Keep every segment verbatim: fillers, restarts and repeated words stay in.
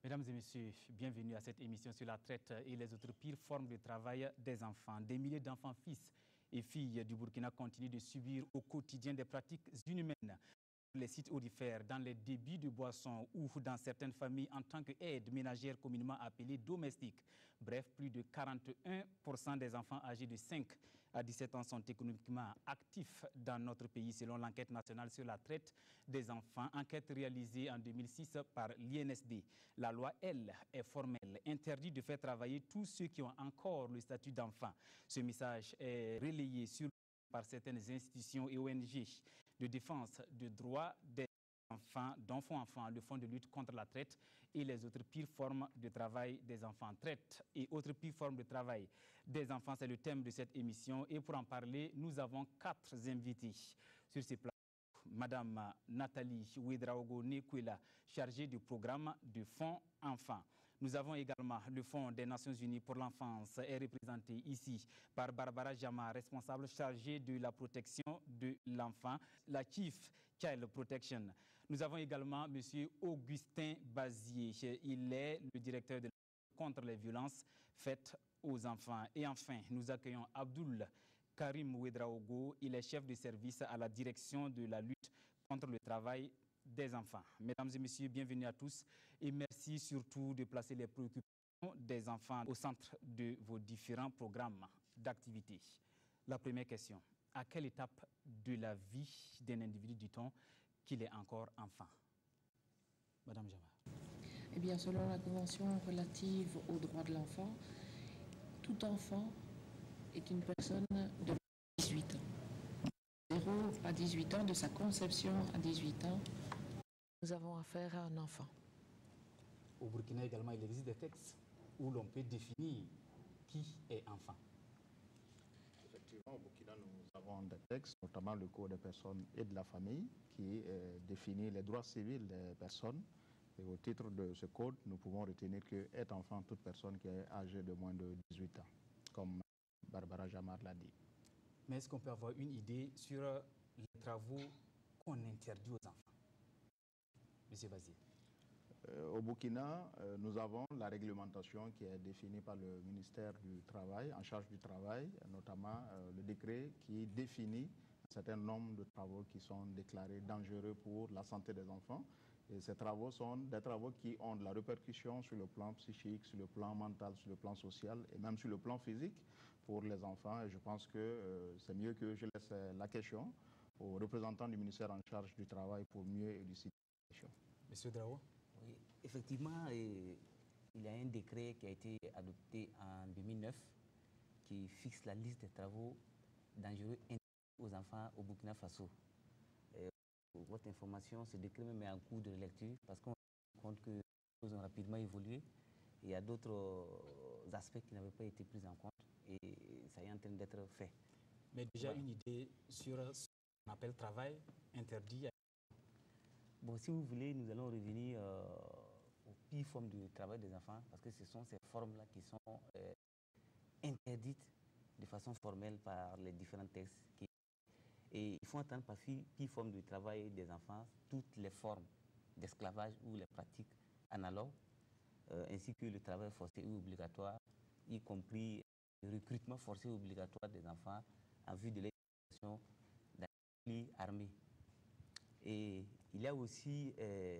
Mesdames et messieurs, bienvenue à cette émission sur la traite et les autres pires formes de travail des enfants. Des milliers d'enfants, fils et filles du Burkina continuent de subir au quotidien des pratiques inhumaines. Les sites aurifères, dans les débits de boissons ou dans certaines familles en tant qu'aide ménagère communément appelée domestique. Bref, plus de quarante et un pour cent des enfants âgés de cinq à dix-sept ans sont économiquement actifs dans notre pays selon l'enquête nationale sur la traite des enfants, enquête réalisée en deux mille six par l'I N S D. La loi, elle, est formelle, interdit de faire travailler tous ceux qui ont encore le statut d'enfant. Ce message est relayé sur par certaines institutions et O N G de défense des droits des enfants, d'enfants-enfants, le Fonds de lutte contre la traite et les autres pires formes de travail des enfants. Traite et autres pires formes de travail des enfants, c'est le thème de cette émission. Et pour en parler, nous avons quatre invités sur ces plateaux. Madame Nathalie Ouedraogo-Nekwela, chargée du programme du Fonds Enfants. Nous avons également le Fonds des Nations Unies pour l'enfance, est représenté ici par Barbara Jama, responsable chargée de la protection de l'enfant, la Chief Child Protection. Nous avons également M. Augustin Bazier, il est le directeur de la lutte contre les violences faites aux enfants. Et enfin, nous accueillons Abdoul Karim Ouedraogo, il est chef de service à la direction de la lutte contre le travail des enfants. Mesdames et messieurs, bienvenue à tous et merci surtout de placer les préoccupations des enfants au centre de vos différents programmes d'activité. La première question, à quelle étape de la vie d'un individu dit-on qu'il est encore enfant? Madame Jama. Eh bien, selon la Convention relative aux droits de l'enfant, tout enfant est une personne de dix-huit ans. zéro à dix-huit ans, de sa conception à dix-huit ans, nous avons affaire à un enfant. Au Burkina également, il existe des textes où l'on peut définir qui est enfant. Effectivement, au Burkina, nous avons des textes, notamment le Code des personnes et de la famille, qui euh, définit les droits civils des personnes. Et au titre de ce code, nous pouvons retenir que est enfant toute personne qui est âgée de moins de dix-huit ans, comme Barbara Jamar l'a dit. Mais est-ce qu'on peut avoir une idée sur les travaux qu'on interdit aux enfants? Monsieur Bazier. Euh, au Burkina, euh, nous avons la réglementation qui est définie par le ministère du Travail, en charge du travail, notamment euh, le décret qui définit un certain nombre de travaux qui sont déclarés dangereux pour la santé des enfants. Et ces travaux sont des travaux qui ont de la répercussion sur le plan psychique, sur le plan mental, sur le plan social et même sur le plan physique pour les enfants. Et je pense que euh, c'est mieux que je laisse la question aux représentants du ministère en charge du travail pour mieux élucider la question. Monsieur Drao. Oui, effectivement, et, il y a un décret qui a été adopté en deux mille neuf qui fixe la liste des travaux dangereux aux enfants au Burkina Faso. Et pour votre information, ce décret me met en cours de lecture parce qu'on se rend compte que les choses ont rapidement évolué. Il y a d'autres aspects qui n'avaient pas été pris en compte et ça est en train d'être fait. Mais déjà voilà. Une idée sur ce qu'on appelle travail interdit. Bon, si vous voulez, nous allons revenir euh, aux pires formes de travail des enfants parce que ce sont ces formes-là qui sont euh, interdites de façon formelle par les différents textes. Qui... Et il faut entendre par pire forme de travail des enfants toutes les formes d'esclavage ou les pratiques analogues, euh, ainsi que le travail forcé ou obligatoire, y compris le recrutement forcé ou obligatoire des enfants en vue de l'éducation dans les conflits armés. Et il y a aussi euh,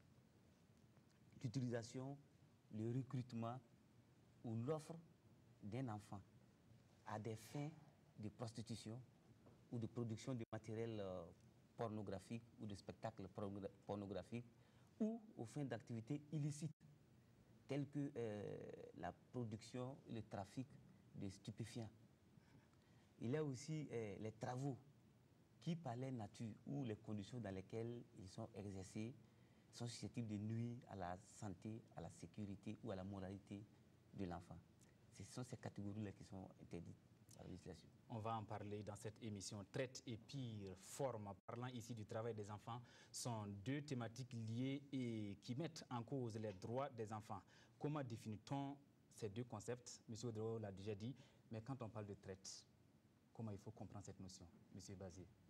l'utilisation, le recrutement ou l'offre d'un enfant à des fins de prostitution ou de production de matériel euh, pornographique ou de spectacles pornographiques ou aux fins d'activités illicites telles que euh, la production et le trafic de stupéfiants. Il y a aussi euh, les travaux qui, par leur nature ou les conditions dans lesquelles ils sont exercés, sont susceptibles de nuire à la santé, à la sécurité ou à la moralité de l'enfant. Ce sont ces catégories-là qui sont interdites par la législation. On va en parler dans cette émission. Traite et pire forme, parlant ici du travail des enfants, sont deux thématiques liées et qui mettent en cause les droits des enfants. Comment définit-on ces deux concepts? Monsieur Odro l'a déjà dit, mais quand on parle de traite, comment il faut comprendre cette notion, Monsieur Bazier?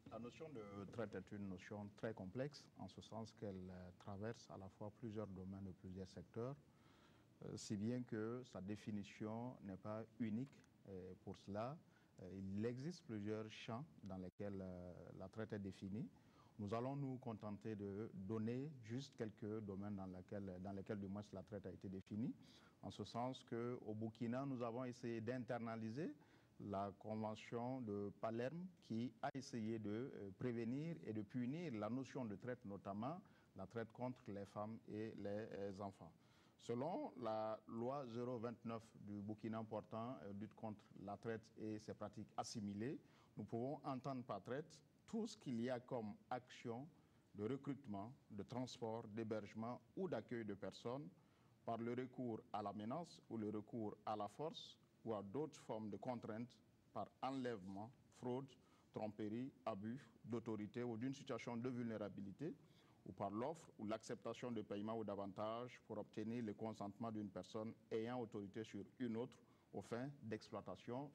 La notion de traite est une notion très complexe, en ce sens qu'elle euh, traverse à la fois plusieurs domaines et plusieurs secteurs, euh, si bien que sa définition n'est pas unique. Et pour cela, euh, il existe plusieurs champs dans lesquels euh, la traite est définie. Nous allons nous contenter de donner juste quelques domaines dans lesquels, dans lesquels du moins la traite a été définie, en ce sens qu'au Burkina, nous avons essayé d'internaliser la convention de Palerme qui a essayé de euh, prévenir et de punir la notion de traite, notamment la traite contre les femmes et les euh, enfants. Selon la loi zéro vingt-neuf du Burkina portant euh, lutte contre la traite et ses pratiques assimilées, nous pouvons entendre par traite tout ce qu'il y a comme action de recrutement, de transport, d'hébergement ou d'accueil de personnes par le recours à la menace ou le recours à la force ou à d'autres formes de contraintes par enlèvement, fraude, tromperie, abus d'autorité ou d'une situation de vulnérabilité, ou par l'offre ou l'acceptation de paiement ou d'avantages pour obtenir le consentement d'une personne ayant autorité sur une autre aux fins d'exploitation.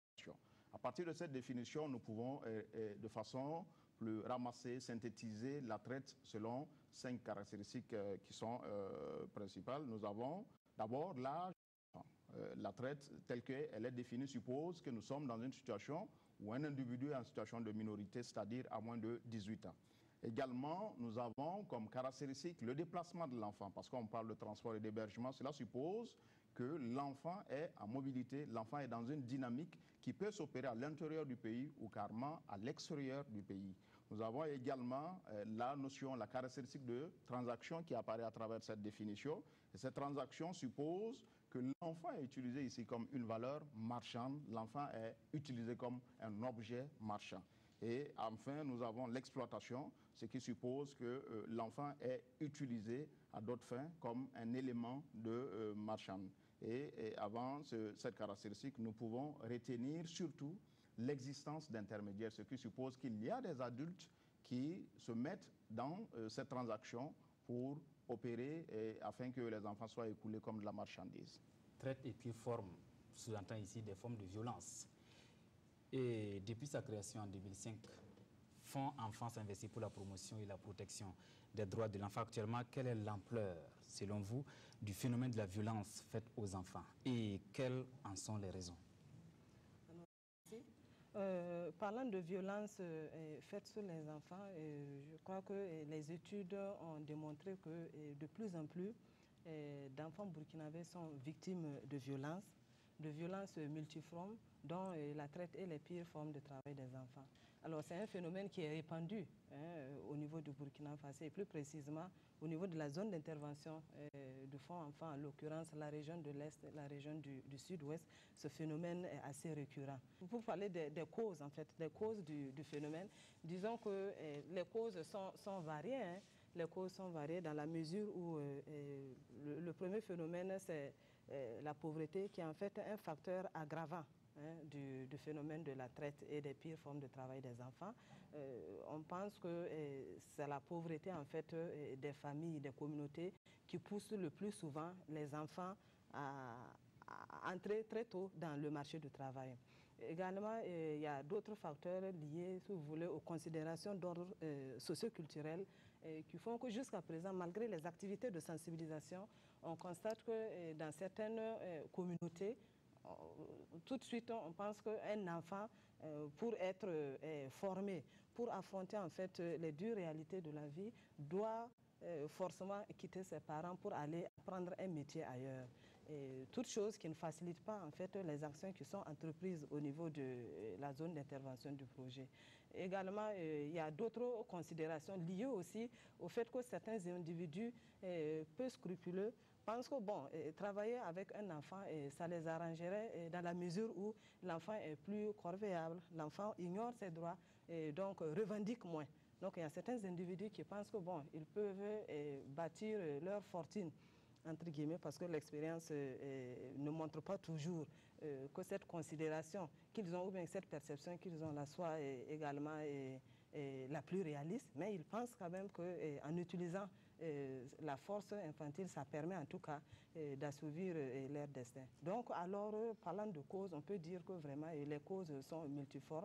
À partir de cette définition, nous pouvons euh, euh, de façon plus ramassée, synthétiser la traite selon cinq caractéristiques euh, qui sont euh, principales. Nous avons d'abord l'âge. Euh, la traite telle qu'elle est définie suppose que nous sommes dans une situation où un individu est en situation de minorité, c'est-à-dire à moins de dix-huit ans. Également, nous avons comme caractéristique le déplacement de l'enfant, parce qu'on parle de transport et d'hébergement. Cela suppose que l'enfant est en mobilité, l'enfant est dans une dynamique qui peut s'opérer à l'intérieur du pays ou carrément à l'extérieur du pays. Nous avons également euh, la notion, la caractéristique de transaction qui apparaît à travers cette définition. Et cette transaction suppose que l'enfant est utilisé ici comme une valeur marchande, l'enfant est utilisé comme un objet marchand. Et enfin, nous avons l'exploitation, ce qui suppose que euh, l'enfant est utilisé à d'autres fins comme un élément de euh, marchand. Et, et avant ce, cette caractéristique, nous pouvons retenir surtout l'existence d'intermédiaires, ce qui suppose qu'il y a des adultes qui se mettent dans euh, cette transaction pour opérer et, afin que les enfants soient écoulés comme de la marchandise. Traite et puis forme, sous-entend ici des formes de violence. Et depuis sa création en deux mille cinq, Fonds Enfants s'investit pour la promotion et la protection des droits de l'enfant. Actuellement, quelle est l'ampleur, selon vous, du phénomène de la violence faite aux enfants et quelles en sont les raisons? Euh, parlant de violence euh, faite sur les enfants, euh, je crois que euh, les études ont démontré que euh, de plus en plus euh, d'enfants burkinabés sont victimes de violences, de violences multiformes, dont euh, la traite est les pires formes de travail des enfants. Alors c'est un phénomène qui est répandu hein, au niveau du Burkina Faso et plus précisément au niveau de la zone d'intervention euh, du Fonds Enfants, en l'occurrence la région de l'Est, la région du, du Sud-Ouest, ce phénomène est assez récurrent. Pour parler des, des causes, en fait, des causes du, du phénomène, disons que euh, les causes sont, sont variées. Hein. Les causes sont variées dans la mesure où euh, euh, le, le premier phénomène, c'est euh, la pauvreté, qui est en fait un facteur aggravant Hein, du, du phénomène de la traite et des pires formes de travail des enfants. Euh, on pense que euh, c'est la pauvreté en fait euh, des familles, des communautés qui pousse le plus souvent les enfants à, à entrer très tôt dans le marché du travail. Également, euh, il y a d'autres facteurs liés, si vous voulez, aux considérations d'ordre euh, socio-culturel euh, qui font que jusqu'à présent, malgré les activités de sensibilisation, on constate que euh, dans certaines euh, communautés, tout de suite, on pense qu'un enfant, euh, pour être euh, formé, pour affronter en fait les dures réalités de la vie, doit euh, forcément quitter ses parents pour aller prendre un métier ailleurs. Et toute chose qui ne facilite pas en fait les actions qui sont entreprises au niveau de euh, la zone d'intervention du projet. Également, euh, il y a d'autres considérations liées aussi au fait que certains individus euh, peu scrupuleux pensent que bon, euh, travailler avec un enfant, euh, ça les arrangerait euh, dans la mesure où l'enfant est plus corvéable, l'enfant ignore ses droits et donc euh, revendique moins. Donc il y a certains individus qui pensent que bon, ils peuvent euh, bâtir euh, leur fortune, entre guillemets, parce que l'expérience euh, ne montre pas toujours euh, que cette considération qu'ils ont ou bien cette perception qu'ils ont là soit euh, également euh, euh, la plus réaliste, mais ils pensent quand même qu'en utilisant euh, la force infantile, ça permet en tout cas euh, d'assouvir euh, leur destin. Donc alors, euh, parlant de causes, on peut dire que vraiment euh, les causes sont multiformes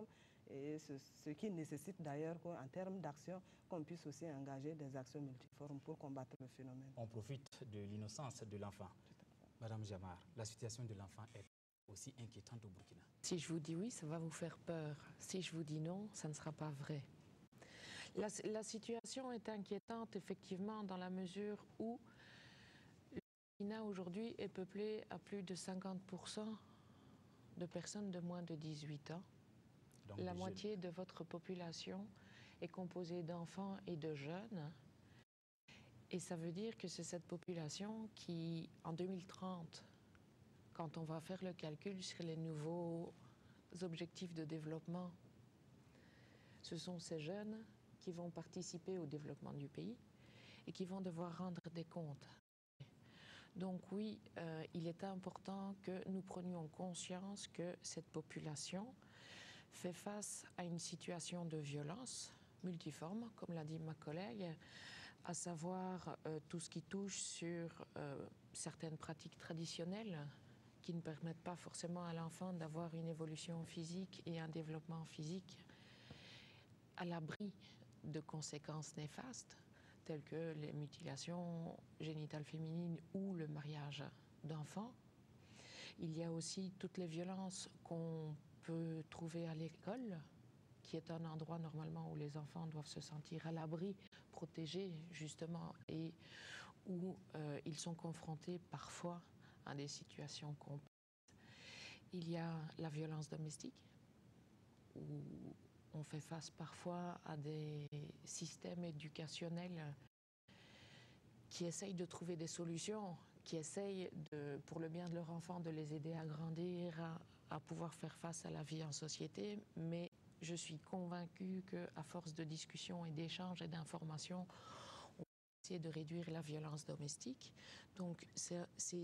et ce, ce qui nécessite d'ailleurs qu'en termes d'action, qu'on puisse aussi engager des actions multiformes pour combattre le phénomène. On profite de l'innocence de l'enfant. Madame Jamar, la situation de l'enfant est aussi inquiétante au Burkina. Si je vous dis oui, ça va vous faire peur. Si je vous dis non, ça ne sera pas vrai. La, la situation est inquiétante effectivement dans la mesure où le Burkina aujourd'hui est peuplé à plus de cinquante pour cent de personnes de moins de dix-huit ans. Donc la moitié jeunes. de votre population est composée d'enfants et de jeunes. Et ça veut dire que c'est cette population qui, en deux mille trente, quand on va faire le calcul sur les nouveaux objectifs de développement, ce sont ces jeunes qui vont participer au développement du pays et qui vont devoir rendre des comptes. Donc oui, euh, il est important que nous prenions conscience que cette population fait face à une situation de violence multiforme, comme l'a dit ma collègue, à savoir euh, tout ce qui touche sur euh, certaines pratiques traditionnelles qui ne permettent pas forcément à l'enfant d'avoir une évolution physique et un développement physique à l'abri de conséquences néfastes, telles que les mutilations génitales féminines ou le mariage d'enfants. Il y a aussi toutes les violences qu'on peut trouver à l'école, qui est un endroit normalement où les enfants doivent se sentir à l'abri, protégés justement, et où euh, ils sont confrontés parfois à des situations complexes. Il y a la violence domestique, où on fait face parfois à des systèmes éducationnels qui essayent de trouver des solutions, qui essayent, de, pour le bien de leurs enfants, de les aider à grandir, à, à pouvoir faire face à la vie en société. Mais je suis convaincue qu'à force de discussions et d'échanges et d'informations, on va essayer de réduire la violence domestique. Donc c'est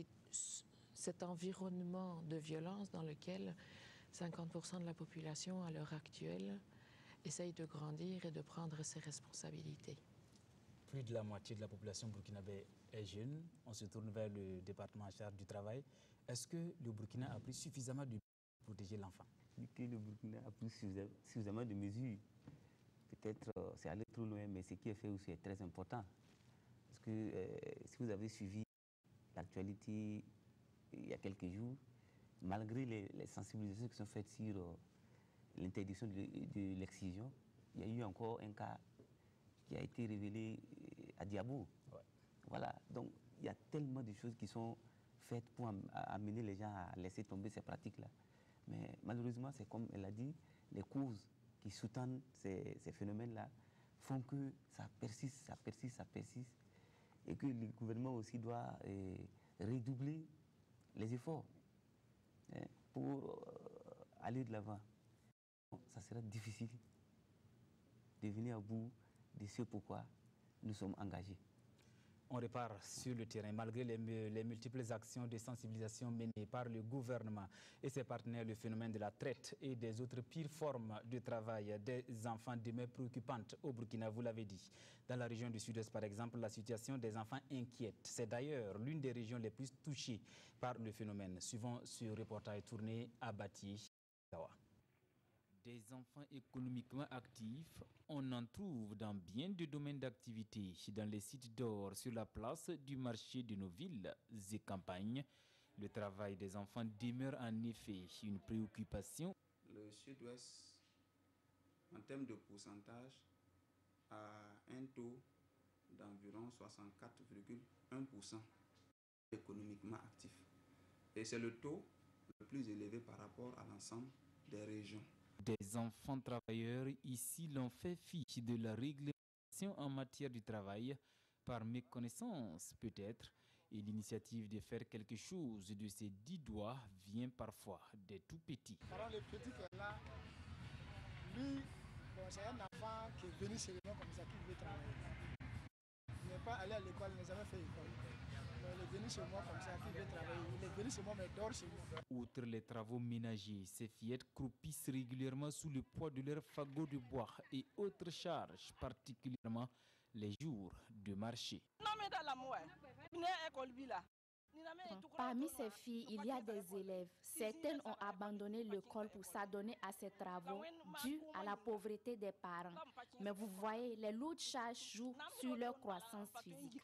cet environnement de violence dans lequel cinquante pour cent de la population à l'heure actuelle essaye de grandir et de prendre ses responsabilités. Plus de la moitié de la population burkinabé est jeune. On se tourne vers le département en charge du travail. Est-ce que le Burkina a pris suffisamment de mesures pour protéger l'enfant? Que le Burkina a pris suffisamment de mesures. Peut-être euh, c'est allé trop loin, mais ce qui est fait aussi est très important. Parce que euh, si vous avez suivi l'actualité il y a quelques jours, malgré les, les sensibilisations qui sont faites sur euh, l'interdiction de, de l'excision, il y a eu encore un cas qui a été révélé à Diabo. Ouais. Voilà, donc il y a tellement de choses qui sont faites pour am amener les gens à laisser tomber ces pratiques-là. Mais malheureusement, c'est comme elle a dit, les causes qui sous-tendent ces, ces phénomènes-là font que ça persiste, ça persiste, ça persiste, et que le gouvernement aussi doit euh, redoubler les efforts hein, pour euh, aller de l'avant. Ça sera difficile de venir à bout de ce pourquoi nous sommes engagés. On repart sur le terrain malgré les, les multiples actions de sensibilisation menées par le gouvernement et ses partenaires. Le phénomène de la traite et des autres pires formes de travail des enfants demeure préoccupante au Burkina, vous l'avez dit. Dans la région du Sud-Est, par exemple, la situation des enfants inquiète. C'est d'ailleurs l'une des régions les plus touchées par le phénomène. Suivant ce reportage tourné à Bati. Des enfants économiquement actifs, on en trouve dans bien de domaines d'activité, dans les sites d'or, sur la place du marché de nos villes et campagnes. Le travail des enfants demeure en effet une préoccupation. Le Sud-Ouest, en termes de pourcentage, a un taux d'environ soixante-quatre virgule un pour cent économiquement actifs. Et c'est le taux le plus élevé par rapport à l'ensemble des régions. Des enfants travailleurs, ici l'on fait fi de la réglementation en matière du travail, par méconnaissance peut-être, et l'initiative de faire quelque chose de ces dix doigts vient parfois des tout petits. Par le petit qui est là, lui, bon, c'est un enfant qui est venu chez moi comme ça, qui veut travailler. Il n'est pas allé à l'école, il n'a jamais fait école. Il est venu chez moi comme ça, qui veut travailler. Il est venu chez moi, mais dort chez moi. Outre les travaux ménagers, ces fillettes croupissent régulièrement sous le poids de leurs fagots de bois et autres charges, particulièrement les jours de marché. Parmi ces filles, il y a des élèves. Certaines ont abandonné l'école pour s'adonner à ces travaux dus à la pauvreté des parents. Mais vous voyez, les lourdes charges jouent sur leur croissance physique.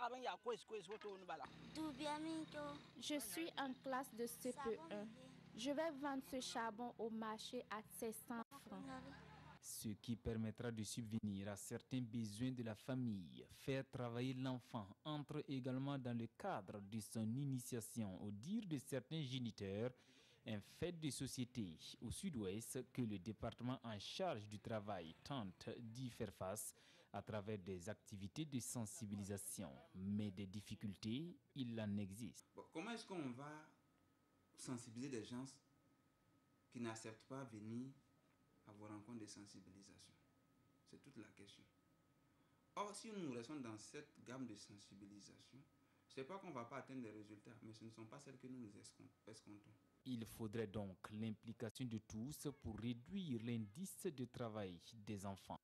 Je suis en classe de C P un. Je vais vendre ce charbon au marché à sept cents francs. Ce qui permettra de subvenir à certains besoins de la famille. Faire travailler l'enfant entre également dans le cadre de son initiation, au dire de certains géniteurs, un fait de société au sud-ouest que le département en charge du travail tente d'y faire face à travers des activités de sensibilisation. Mais des difficultés, il en existe. Bon, comment est-ce qu'on va sensibiliser des gens qui n'acceptent pas venir à vos rencontres de sensibilisation? C'est toute la question. Or, si nous restons dans cette gamme de sensibilisation, ce n'est pas qu'on ne va pas atteindre des résultats, mais ce ne sont pas celles que nous nous escomptons. Il faudrait donc l'implication de tous pour réduire l'indice de travail des enfants.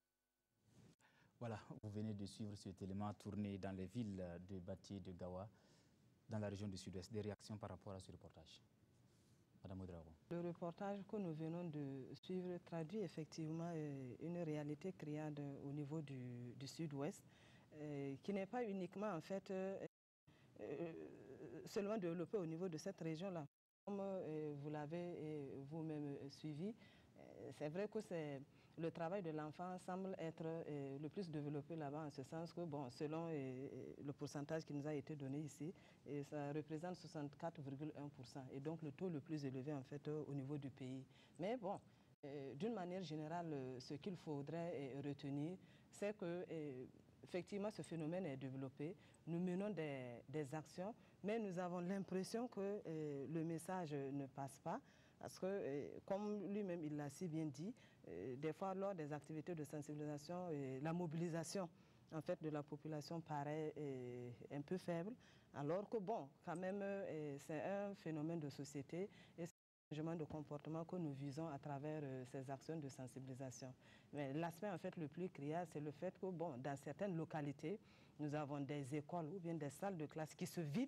Voilà, vous venez de suivre cet élément tourné dans les villes de Bati et de Gawa, dans la région du Sud-Ouest. Des réactions par rapport à ce reportage? Madame Ouedraogo. Le reportage que nous venons de suivre traduit effectivement une réalité criarde au niveau du, du Sud-Ouest, euh, qui n'est pas uniquement en fait euh, euh, seulement développée au niveau de cette région-là. Comme euh, vous l'avez vous-même suivi, euh, c'est vrai que c'est le travail de l'enfant semble être euh, le plus développé là-bas, en ce sens que, bon, selon euh, le pourcentage qui nous a été donné ici, et ça représente soixante-quatre virgule un pour cent, et donc le taux le plus élevé en fait au niveau du pays. Mais bon, euh, d'une manière générale, ce qu'il faudrait euh, retenir, c'est que euh, effectivement ce phénomène est développé. Nous menons des, des actions, mais nous avons l'impression que euh, le message ne passe pas. Parce que, euh, comme lui-même il l'a si bien dit, euh, des fois lors des activités de sensibilisation, euh, la mobilisation en fait, de la population paraît euh, un peu faible, alors que bon, quand même, euh, c'est un phénomène de société et c'est un changement de comportement que nous visons à travers euh, ces actions de sensibilisation. Mais l'aspect en fait le plus criard, c'est le fait que bon, dans certaines localités, nous avons des écoles ou bien des salles de classe qui se vident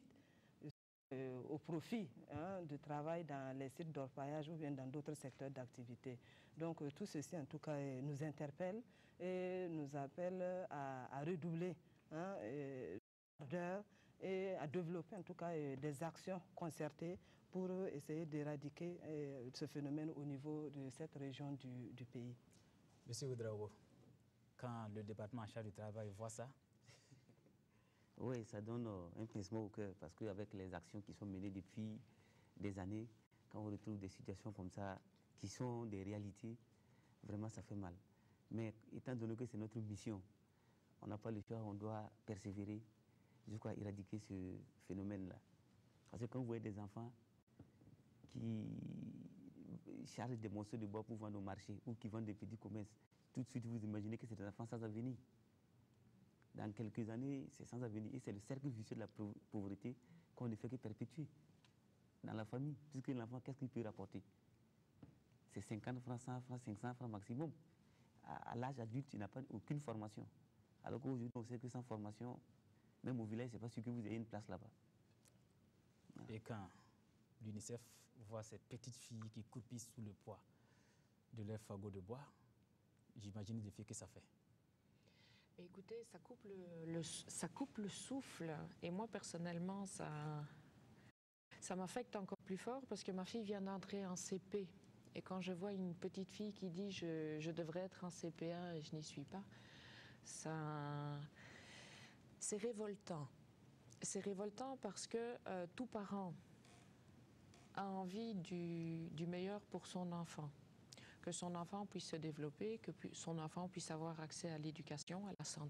Euh, au profit hein, du travail dans les sites d'orpaillage ou bien dans d'autres secteurs d'activité. Donc euh, tout ceci en tout cas euh, nous interpelle et nous appelle à, à redoubler hein, euh, et à développer en tout cas euh, des actions concertées pour euh, essayer d'éradiquer euh, ce phénomène au niveau de cette région du, du pays. Monsieur Ouedraogo, quand le département en charge du travail voit ça, oui, ça donne un pincement au cœur parce qu'avec les actions qui sont menées depuis des années, quand on retrouve des situations comme ça qui sont des réalités, vraiment ça fait mal. Mais étant donné que c'est notre mission, on n'a pas le choix, on doit persévérer jusqu'à éradiquer ce phénomène-là. Parce que quand vous voyez des enfants qui chargent des morceaux de bois pour vendre au marché ou qui vendent des petits commerces, tout de suite vous imaginez que c'est des enfants sans avenir. Dans quelques années, c'est sans avenir. Et c'est le cercle vicieux de la pauvreté qu'on ne fait que perpétuer dans la famille. Puisque l'enfant, qu'est-ce qu'il peut rapporter? C'est cinquante francs, cent francs, cinq cents francs maximum. À, à l'âge adulte, il n'a pas aucune formation. Alors qu'aujourd'hui, on sait que sans formation, même au village, c'est pas sûr que vous ayez une place là-bas. Voilà. Et quand l'UNICEF voit cette petite fille qui croupissent sous le poids de leur fagot de bois, j'imagine les défis que ça fait. Écoutez, ça coupe le, le, ça coupe le souffle. Et moi, personnellement, ça, ça m'affecte encore plus fort parce que ma fille vient d'entrer en C P. Et quand je vois une petite fille qui dit je, je devrais être en C P un et je n'y suis pas, ça, c'est révoltant. C'est révoltant parce que euh, tout parent a envie du, du meilleur pour son enfant. Que son enfant puisse se développer, que son enfant puisse avoir accès à l'éducation, à la santé,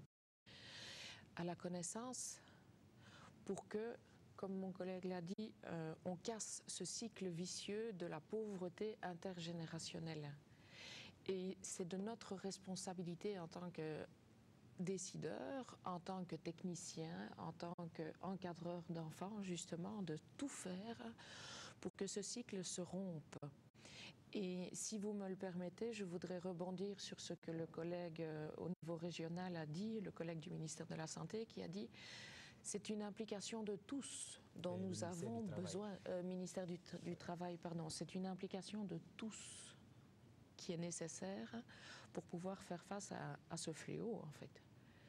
à la connaissance, pour que, comme mon collègue l'a dit, euh, on casse ce cycle vicieux de la pauvreté intergénérationnelle. Et c'est de notre responsabilité en tant que décideurs, en tant que techniciens, en tant qu'encadreurs d'enfants, justement, de tout faire pour que ce cycle se rompe. Et si vous me le permettez, je voudrais rebondir sur ce que le collègue euh, au niveau régional a dit, le collègue du ministère de la Santé qui a dit c'est une implication de tous dont nous avons besoin, euh, ministère du, du Travail, pardon, c'est une implication de tous qui est nécessaire pour pouvoir faire face à, à ce fléau, en fait.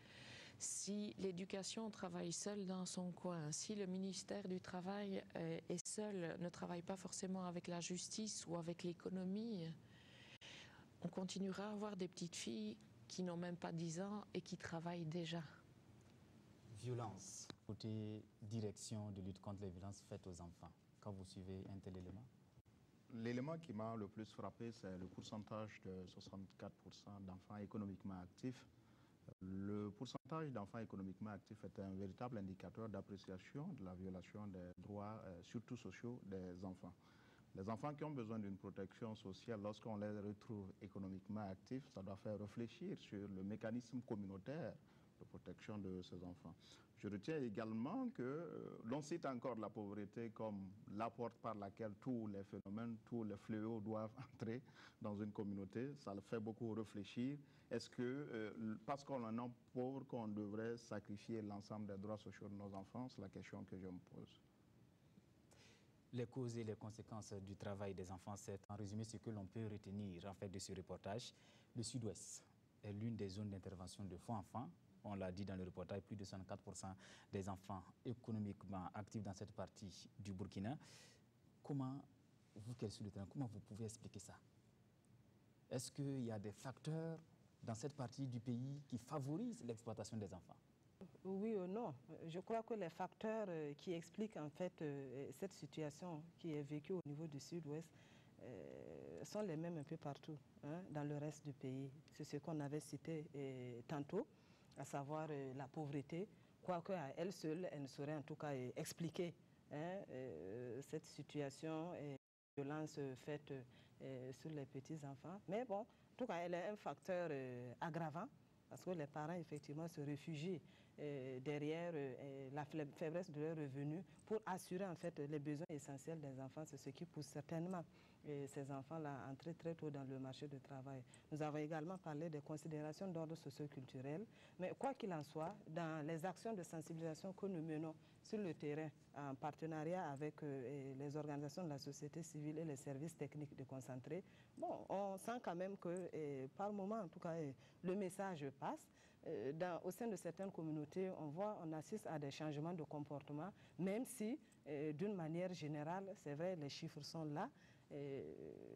Si l'éducation travaille seule dans son coin, si le ministère du Travail euh, est seul, ne travaille pas forcément avec la justice ou avec l'économie, on continuera à avoir des petites filles qui n'ont même pas dix ans et qui travaillent déjà. Violence, côté direction de lutte contre les violences faites aux enfants, quand vous suivez un tel élément? L'élément qui m'a le plus frappé, c'est le pourcentage de soixante-quatre pour cent d'enfants économiquement actifs. Le pourcentage d'enfants économiquement actifs est un véritable indicateur d'appréciation de la violation des droits, euh, surtout sociaux, des enfants. Les enfants qui ont besoin d'une protection sociale, lorsqu'on les retrouve économiquement actifs, ça doit faire réfléchir sur le mécanisme communautaire de protection de ces enfants. Je retiens également que euh, l'on cite encore la pauvreté comme la porte par laquelle tous les phénomènes, tous les fléaux doivent entrer dans une communauté. Ça le fait beaucoup réfléchir. Est-ce que euh, parce qu'on est un homme pauvre qu'on devrait sacrifier l'ensemble des droits sociaux de nos enfants? C'est la question que je me pose. Les causes et les conséquences du travail des enfants, c'est en résumé ce que l'on peut retenir en fait de ce reportage. Le Sud-Ouest est l'une des zones d'intervention de fonds enfants. On l'a dit dans le reportage, plus de soixante-quatre pour cent des enfants économiquement actifs dans cette partie du Burkina. Comment, vous qui êtes sur le terrain, comment vous pouvez expliquer ça? Est-ce qu'il y a des facteurs dans cette partie du pays qui favorisent l'exploitation des enfants? Oui ou non. Je crois que les facteurs qui expliquent en fait cette situation qui est vécue au niveau du Sud-Ouest euh, sont les mêmes un peu partout, hein, dans le reste du pays. C'est ce qu'on avait cité euh, tantôt, à savoir euh, la pauvreté, quoique à elle seule, elle ne saurait en tout cas euh, expliquer hein, euh, cette situation et euh, violence faite euh, sur les petits-enfants. Mais bon, en tout cas, elle est un facteur euh, aggravant, parce que les parents, effectivement, se réfugient euh, derrière euh, la faiblesse de leurs revenus pour assurer, en fait, les besoins essentiels des enfants. C'est ce qui pousse certainement euh, ces enfants-là à entrer très tôt dans le marché du travail. Nous avons également parlé des considérations d'ordre socio-culturel. Mais quoi qu'il en soit, dans les actions de sensibilisation que nous menons sur le terrain, en partenariat avec euh, les organisations de la société civile et les services techniques déconcentrés, bon, on sent quand même que, euh, par moment, en tout cas, euh, le message passe. Euh, dans, au sein de certaines communautés, on voit, on assiste à des changements de comportement, même si, euh, d'une manière générale, c'est vrai, les chiffres sont là. Euh,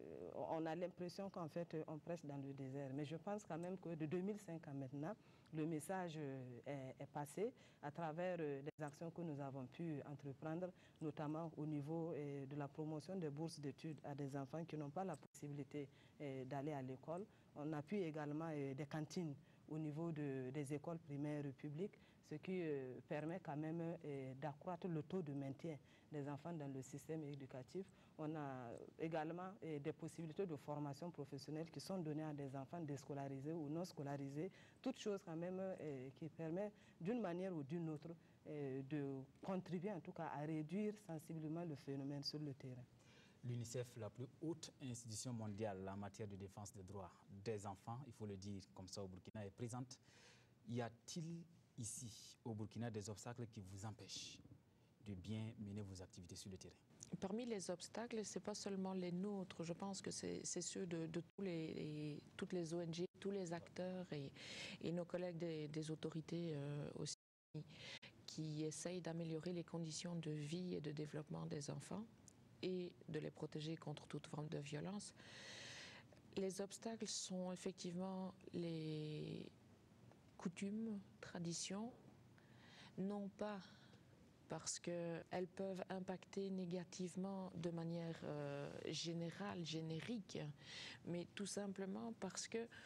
on a l'impression qu'en fait, on presse dans le désert. Mais je pense quand même que de deux mille cinq à maintenant, le message est, est passé à travers les actions que nous avons pu entreprendre, notamment au niveau eh, de la promotion des bourses d'études à des enfants qui n'ont pas la possibilité eh, d'aller à l'école. On appuie également eh, des cantines au niveau de, des écoles primaires publiques, ce qui euh, permet quand même euh, d'accroître le taux de maintien des enfants dans le système éducatif. On a également euh, des possibilités de formation professionnelle qui sont données à des enfants déscolarisés ou non scolarisés, toutes choses quand même euh, qui permettent d'une manière ou d'une autre euh, de contribuer en tout cas à réduire sensiblement le phénomène sur le terrain. L'UNICEF, la plus haute institution mondiale en matière de défense des droits des enfants, il faut le dire comme ça au Burkina, est présente. Y a-t-il ici au Burkina des obstacles qui vous empêchent de bien mener vos activités sur le terrain? Parmi les obstacles, ce n'est pas seulement les nôtres, je pense que c'est ceux de, de tous les, les, toutes les O N G, tous les acteurs et, et nos collègues des, des autorités euh, aussi qui essayent d'améliorer les conditions de vie et de développement des enfants et de les protéger contre toute forme de violence. Les obstacles sont effectivement les coutumes, traditions, non pas parce qu'elles peuvent impacter négativement de manière euh, générale, générique, mais tout simplement parce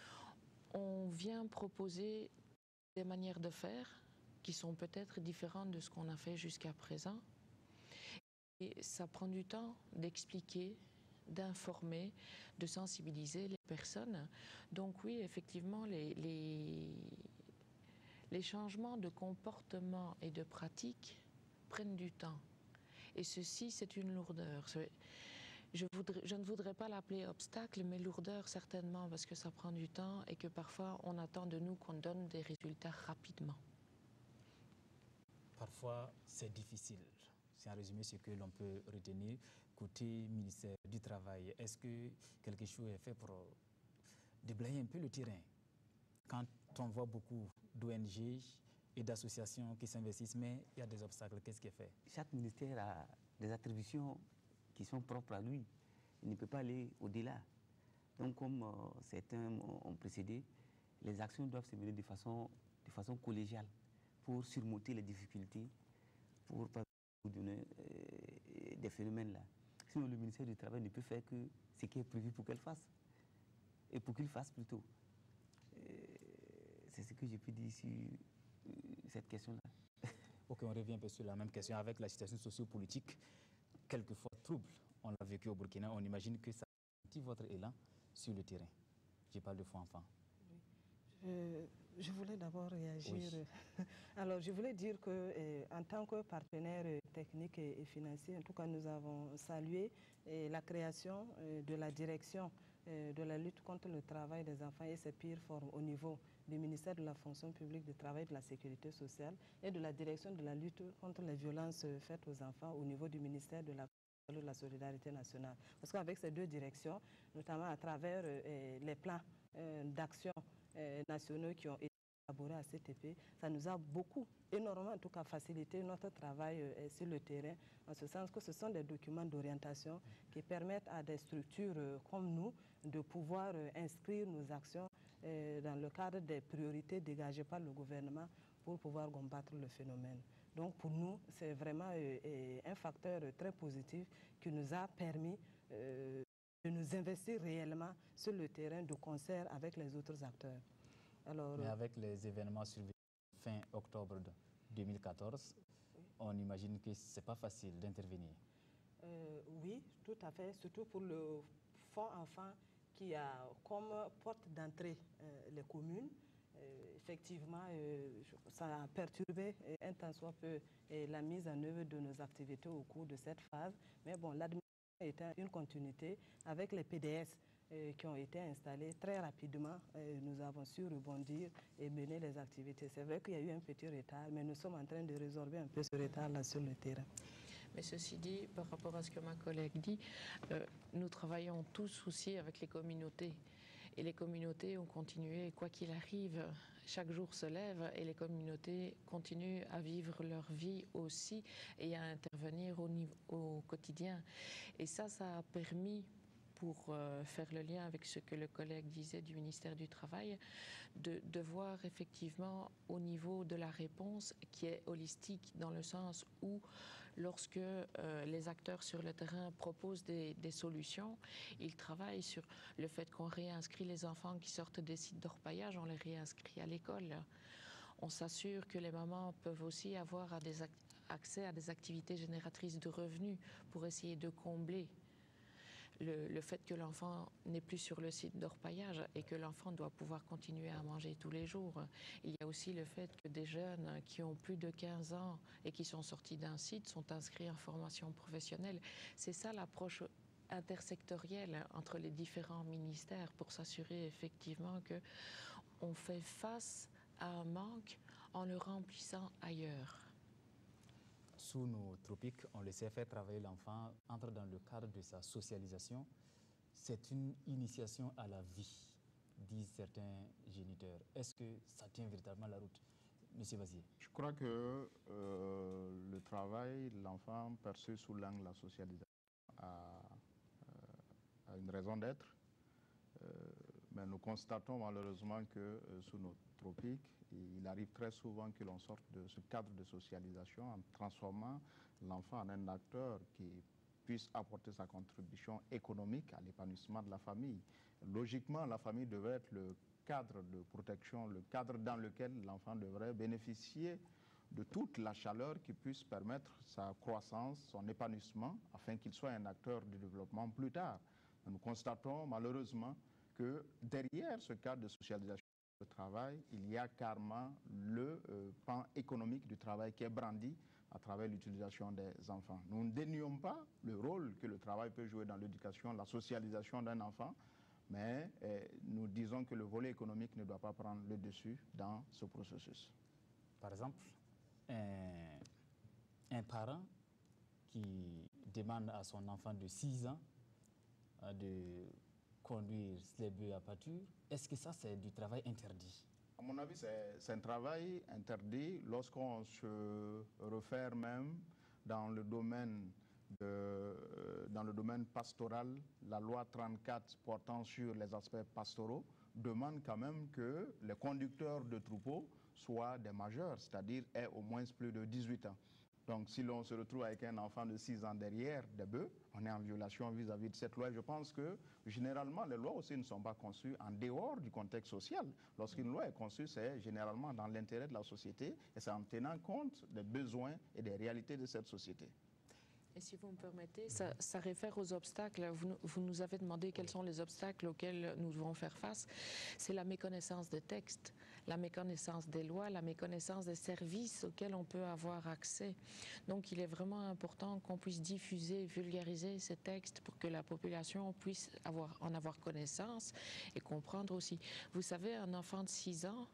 qu'on vient proposer des manières de faire qui sont peut-être différentes de ce qu'on a fait jusqu'à présent. Et ça prend du temps d'expliquer, d'informer, de sensibiliser les personnes. Donc oui, effectivement, les, les, les changements de comportement et de pratique prennent du temps. Et ceci, c'est une lourdeur. Je, voudrais, je ne voudrais pas l'appeler obstacle, mais lourdeur certainement, parce que ça prend du temps et que parfois on attend de nous qu'on donne des résultats rapidement. Parfois, c'est difficile. C'est en résumé ce que l'on peut retenir. Côté ministère du Travail, est-ce que quelque chose est fait pour déblayer un peu le terrain? Quand on voit beaucoup d'O N G et d'associations qui s'investissent, mais il y a des obstacles, qu'est-ce qui est fait? Chaque ministère a des attributions qui sont propres à lui. Il ne peut pas aller au-delà. Donc, comme euh, certains ont précédé, les actions doivent se mener de façon, de façon collégiale pour surmonter les difficultés, pour pas donner euh, des phénomènes-là. Sinon, le ministère du Travail ne peut faire que ce qui est prévu pour qu'elle fasse, et pour qu'il fasse plutôt. C'est ce que je peux dire sur euh, cette question-là. Ok, on revient un peu sur la même question avec la situation sociopolitique, quelquefois trouble. On l'a vécu au Burkina, on imagine que ça a senti votre élan sur le terrain. Je parle de fonds enfants. Oui. Je, je voulais d'abord réagir. Oui. Alors, je voulais dire que, eh, en tant que partenaire technique et, et financier, en tout cas, nous avons salué eh, la création eh, de la direction eh, de la lutte contre le travail des enfants et ses pires formes au niveau du ministère de la fonction publique, du travail et de la sécurité sociale et de la direction de la lutte contre les violences faites aux enfants au niveau du ministère de la de la solidarité nationale. Parce qu'avec ces deux directions, notamment à travers euh, les plans euh, d'action euh, nationaux qui ont été élaborés à C T P, ça nous a beaucoup, énormément en tout cas, facilité notre travail euh, sur le terrain, en ce sens que ce sont des documents d'orientation qui permettent à des structures euh, comme nous de pouvoir euh, inscrire nos actions euh, dans le cadre des priorités dégagées par le gouvernement pour pouvoir combattre le phénomène. Donc pour nous, c'est vraiment euh, un facteur très positif qui nous a permis euh, de nous investir réellement sur le terrain de concert avec les autres acteurs. Alors, Mais avec les événements survenus fin octobre deux mille quatorze, oui, on imagine que ce n'est pas facile d'intervenir. Euh, oui, tout à fait, surtout pour le fonds enfant qui a comme porte d'entrée euh, les communes. Euh, effectivement, euh, ça a perturbé euh, un tant soit peu euh, la mise en œuvre de nos activités au cours de cette phase. Mais bon, l'administration était une continuité avec les P D S euh, qui ont été installés très rapidement. Euh, nous avons su rebondir et mener les activités. C'est vrai qu'il y a eu un petit retard, mais nous sommes en train de résorber un peu ce retard-là sur le terrain. Mais ceci dit, par rapport à ce que ma collègue dit, euh, nous travaillons tous aussi avec les communautés. Et les communautés ont continué, quoi qu'il arrive, chaque jour se lève et les communautés continuent à vivre leur vie aussi et à intervenir au, niveau, au quotidien. Et ça, ça a permis, pour euh, faire le lien avec ce que le collègue disait du ministère du Travail, de, de voir effectivement au niveau de la réponse qui est holistique dans le sens où lorsque euh, les acteurs sur le terrain proposent des, des solutions, ils travaillent sur le fait qu'on réinscrit les enfants qui sortent des sites d'orpaillage, on les réinscrit à l'école. On s'assure que les mamans peuvent aussi avoir à des accès à des activités génératrices de revenus pour essayer de combler Le, le fait que l'enfant n'est plus sur le site d'orpaillage et que l'enfant doit pouvoir continuer à manger tous les jours. Il y a aussi le fait que des jeunes qui ont plus de quinze ans et qui sont sortis d'un site sont inscrits en formation professionnelle. C'est ça l'approche intersectorielle entre les différents ministères pour s'assurer effectivement qu'on fait face à un manque en le remplissant ailleurs. Sous nos tropiques, on le sait faire travailler l'enfant, entre dans le cadre de sa socialisation. C'est une initiation à la vie, disent certains géniteurs. Est-ce que ça tient véritablement la route? Monsieur Vazier. Je crois que euh, le travail, l'enfant perçu sous l'angle de la socialisation a, euh, a une raison d'être. Euh, mais nous constatons malheureusement que euh, sous nos tropiques, il arrive très souvent que l'on sorte de ce cadre de socialisation en transformant l'enfant en un acteur qui puisse apporter sa contribution économique à l'épanouissement de la famille. Logiquement, la famille devrait être le cadre de protection, le cadre dans lequel l'enfant devrait bénéficier de toute la chaleur qui puisse permettre sa croissance, son épanouissement, afin qu'il soit un acteur de développement plus tard. Nous constatons malheureusement que derrière ce cadre de socialisation du travail, il y a carrément le euh, pan économique du travail qui est brandi à travers l'utilisation des enfants. Nous ne dénions pas le rôle que le travail peut jouer dans l'éducation, la socialisation d'un enfant, mais eh, nous disons que le volet économique ne doit pas prendre le dessus dans ce processus. Par exemple, un, un parent qui demande à son enfant de six ans euh, de conduire les bœufs à pâture. Est-ce que ça, c'est du travail interdit? À mon avis, c'est un travail interdit lorsqu'on se réfère même dans le domaine de, euh, dans le domaine pastoral. La loi trente-quatre portant sur les aspects pastoraux demande quand même que les conducteurs de troupeaux soient des majeurs, c'est-à-dire aient au moins plus de dix-huit ans. Donc si l'on se retrouve avec un enfant de six ans derrière des bœufs, on est en violation vis-à-vis de cette loi. Je pense que généralement les lois aussi ne sont pas conçues en dehors du contexte social. Lorsqu'une loi est conçue, c'est généralement dans l'intérêt de la société et c'est en tenant compte des besoins et des réalités de cette société. Et si vous me permettez, ça, ça réfère aux obstacles. Vous, vous nous avez demandé quels sont les obstacles auxquels nous devons faire face. C'est la méconnaissance des textes, la méconnaissance des lois, la méconnaissance des services auxquels on peut avoir accès. Donc il est vraiment important qu'on puisse diffuser, vulgariser ces textes pour que la population puisse avoir, en avoir connaissance et comprendre aussi. Vous savez, un enfant de six ans,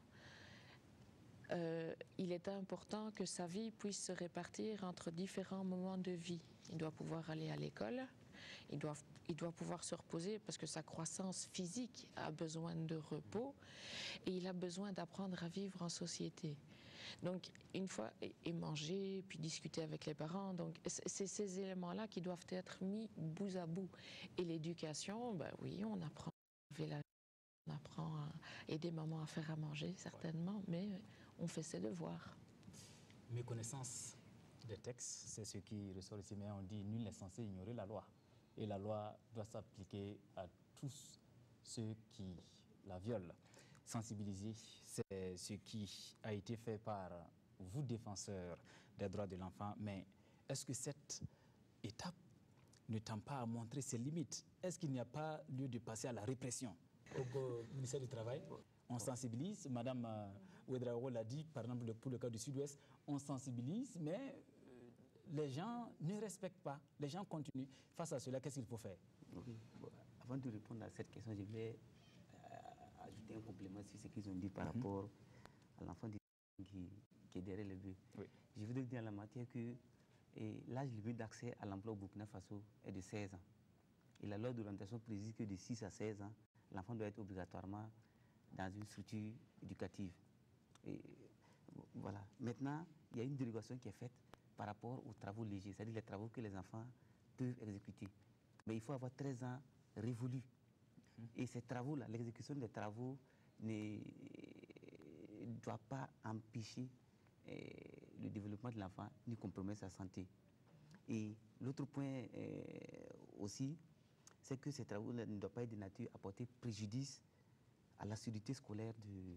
Euh, il est important que sa vie puisse se répartir entre différents moments de vie. Il doit pouvoir aller à l'école, il doit, il doit pouvoir se reposer parce que sa croissance physique a besoin de repos et il a besoin d'apprendre à vivre en société. Donc, une fois, et manger, puis discuter avec les parents. Donc, c'est ces éléments-là qui doivent être mis bout à bout. Et l'éducation, ben oui, on apprend à lever la on apprend à aider maman à faire à manger, certainement, mais on fait ses devoirs. Méconnaissance des textes, c'est ce qui ressort ici, mais on dit nul n'est censé ignorer la loi. Et la loi doit s'appliquer à tous ceux qui la violent. Sensibiliser, c'est ce qui a été fait par vous, défenseurs des droits de l'enfant, mais est-ce que cette étape ne tend pas à montrer ses limites? Est-ce qu'il n'y a pas lieu de passer à la répression? Au ministère du Travail, on sensibilise, Madame Ouedraogo l'a dit, par exemple pour le cas du Sud-Ouest, on sensibilise, mais euh, les gens ne respectent pas, les gens continuent. Face à cela, qu'est-ce qu'il faut faire? Oui. Bon, avant de répondre à cette question, je vais euh, ajouter un complément sur ce qu'ils ont dit par mm-hmm. rapport à l'enfant qui, qui est derrière le but. Oui. Je voudrais dire en la matière que l'âge limite d'accès à l'emploi au Burkina Faso est de seize ans. Et la loi d'orientation précise que de six à seize ans, l'enfant doit être obligatoirement dans une structure éducative. Et voilà. Maintenant, il y a une dérogation qui est faite par rapport aux travaux légers, c'est-à-dire les travaux que les enfants peuvent exécuter. Mais il faut avoir treize ans révolus. Mmh. Et ces travaux-là, l'exécution des travaux ne doit pas empêcher eh, le développement de l'enfant ni compromettre sa santé. Et l'autre point eh, aussi, c'est que ces travaux ne doivent pas être de nature à porter préjudice à l'assiduité scolaire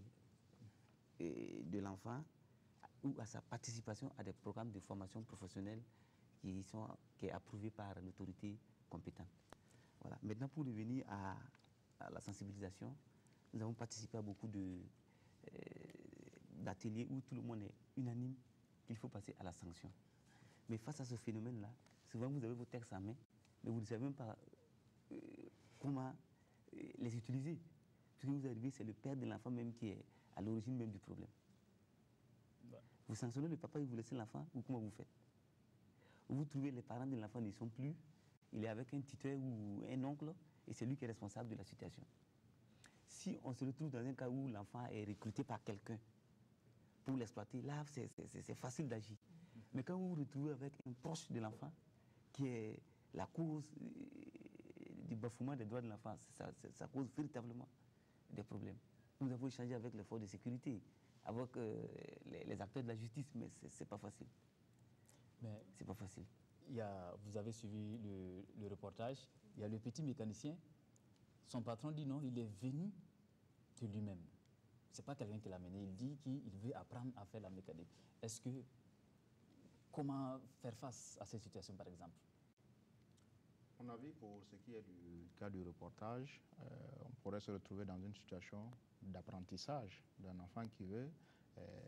de, de l'enfant ou à sa participation à des programmes de formation professionnelle qui sont qui est approuvé par l'autorité compétente. Voilà. Maintenant, pour revenir à, à la sensibilisation, nous avons participé à beaucoup de, euh, d'ateliers où tout le monde est unanime qu'il faut passer à la sanction. Mais face à ce phénomène-là, souvent vous avez vos textes en main, mais vous ne savez même pas Euh, comment euh, les utiliser. Ce que vous arrivez, c'est le père de l'enfant même qui est à l'origine même du problème. Ouais. Vous sanctionnez le papa et vous laissez l'enfant, ou comment vous faites? Vous trouvez les parents de l'enfant ne sont plus, il est avec un tuteur ou un oncle, et c'est lui qui est responsable de la situation. Si on se retrouve dans un cas où l'enfant est recruté par quelqu'un pour l'exploiter, là, c'est facile d'agir. Mm-hmm. Mais quand vous vous retrouvez avec un proche de l'enfant qui est la cause du bafouement des droits de l'enfant, ça, ça cause véritablement des problèmes. Nous avons échangé avec les forces de sécurité, avec euh, les, les acteurs de la justice, mais c'est pas facile. Mais c'est pas facile. Il y a, vous avez suivi le, le reportage, il y a le petit mécanicien, son patron dit non, il est venu de lui-même. C'est pas quelqu'un qui l'a mené, il dit qu'il veut apprendre à faire la mécanique. Est-ce que, comment faire face à cette situation par exemple? À mon avis, pour ce qui est du cas du reportage, euh, on pourrait se retrouver dans une situation d'apprentissage d'un enfant qui veut euh,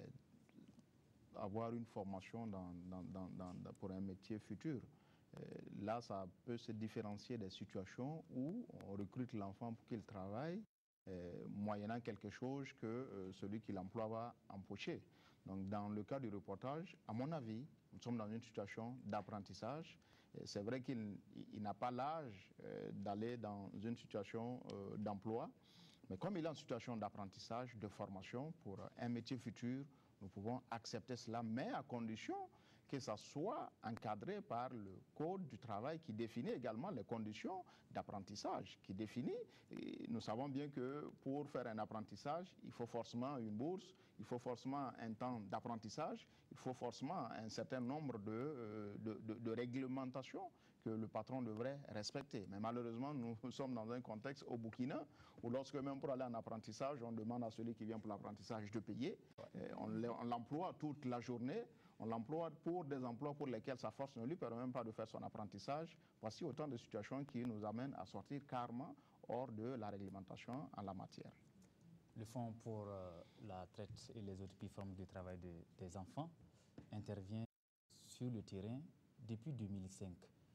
avoir une formation dans, dans, dans, dans, pour un métier futur. Euh, là, ça peut se différencier des situations où on recrute l'enfant pour qu'il travaille, euh, moyennant quelque chose que euh, celui qui l'emploie va empocher. Donc, dans le cas du reportage, à mon avis, Nous sommes dans une situation d'apprentissage. C'est vrai qu'il n'a pas l'âge euh, d'aller dans une situation euh, d'emploi, mais comme il est en situation d'apprentissage, de formation pour un métier futur, nous pouvons accepter cela, mais à condition que ça soit encadré par le Code du travail qui définit également les conditions d'apprentissage, qui définit. Et nous savons bien que pour faire un apprentissage, il faut forcément une bourse, il faut forcément un temps d'apprentissage, il faut forcément un certain nombre de, de, de, de réglementations que le patron devrait respecter. Mais malheureusement, nous sommes dans un contexte au Burkina où lorsque même pour aller en apprentissage, on demande à celui qui vient pour l'apprentissage de payer. On l'emploie toute la journée. On l'emploie pour des emplois pour lesquels sa force ne lui permet même pas de faire son apprentissage. Voici autant de situations qui nous amènent à sortir carrément hors de la réglementation en la matière. Le Fonds pour euh, la traite et les autres formes de travail de, des enfants intervient sur le terrain depuis deux mille cinq.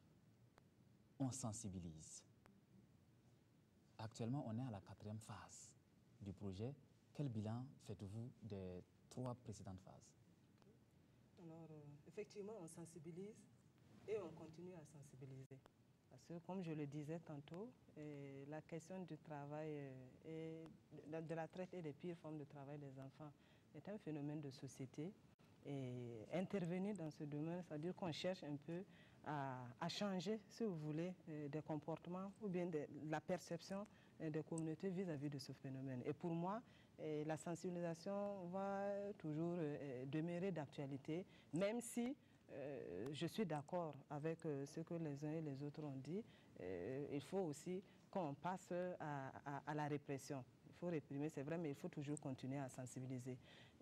On sensibilise. Actuellement, on est à la quatrième phase du projet. Quel bilan faites-vous des trois précédentes phases? Alors, euh, effectivement, on sensibilise et on continue à sensibiliser. Parce que, comme je le disais tantôt, eh, la question du travail eh, et de, de la traite et des pires formes de travail des enfants est un phénomène de société. Et intervenir dans ce domaine, c'est-à-dire qu'on cherche un peu à, à changer, si vous voulez, eh, des comportements ou bien de, de la perception eh, des communautés vis-à-vis de ce phénomène. Et pour moi, et la sensibilisation va toujours euh, demeurer d'actualité, même si euh, je suis d'accord avec euh, ce que les uns et les autres ont dit. Euh, il faut aussi qu'on passe à, à, à la répression. Il faut réprimer, c'est vrai, mais il faut toujours continuer à sensibiliser.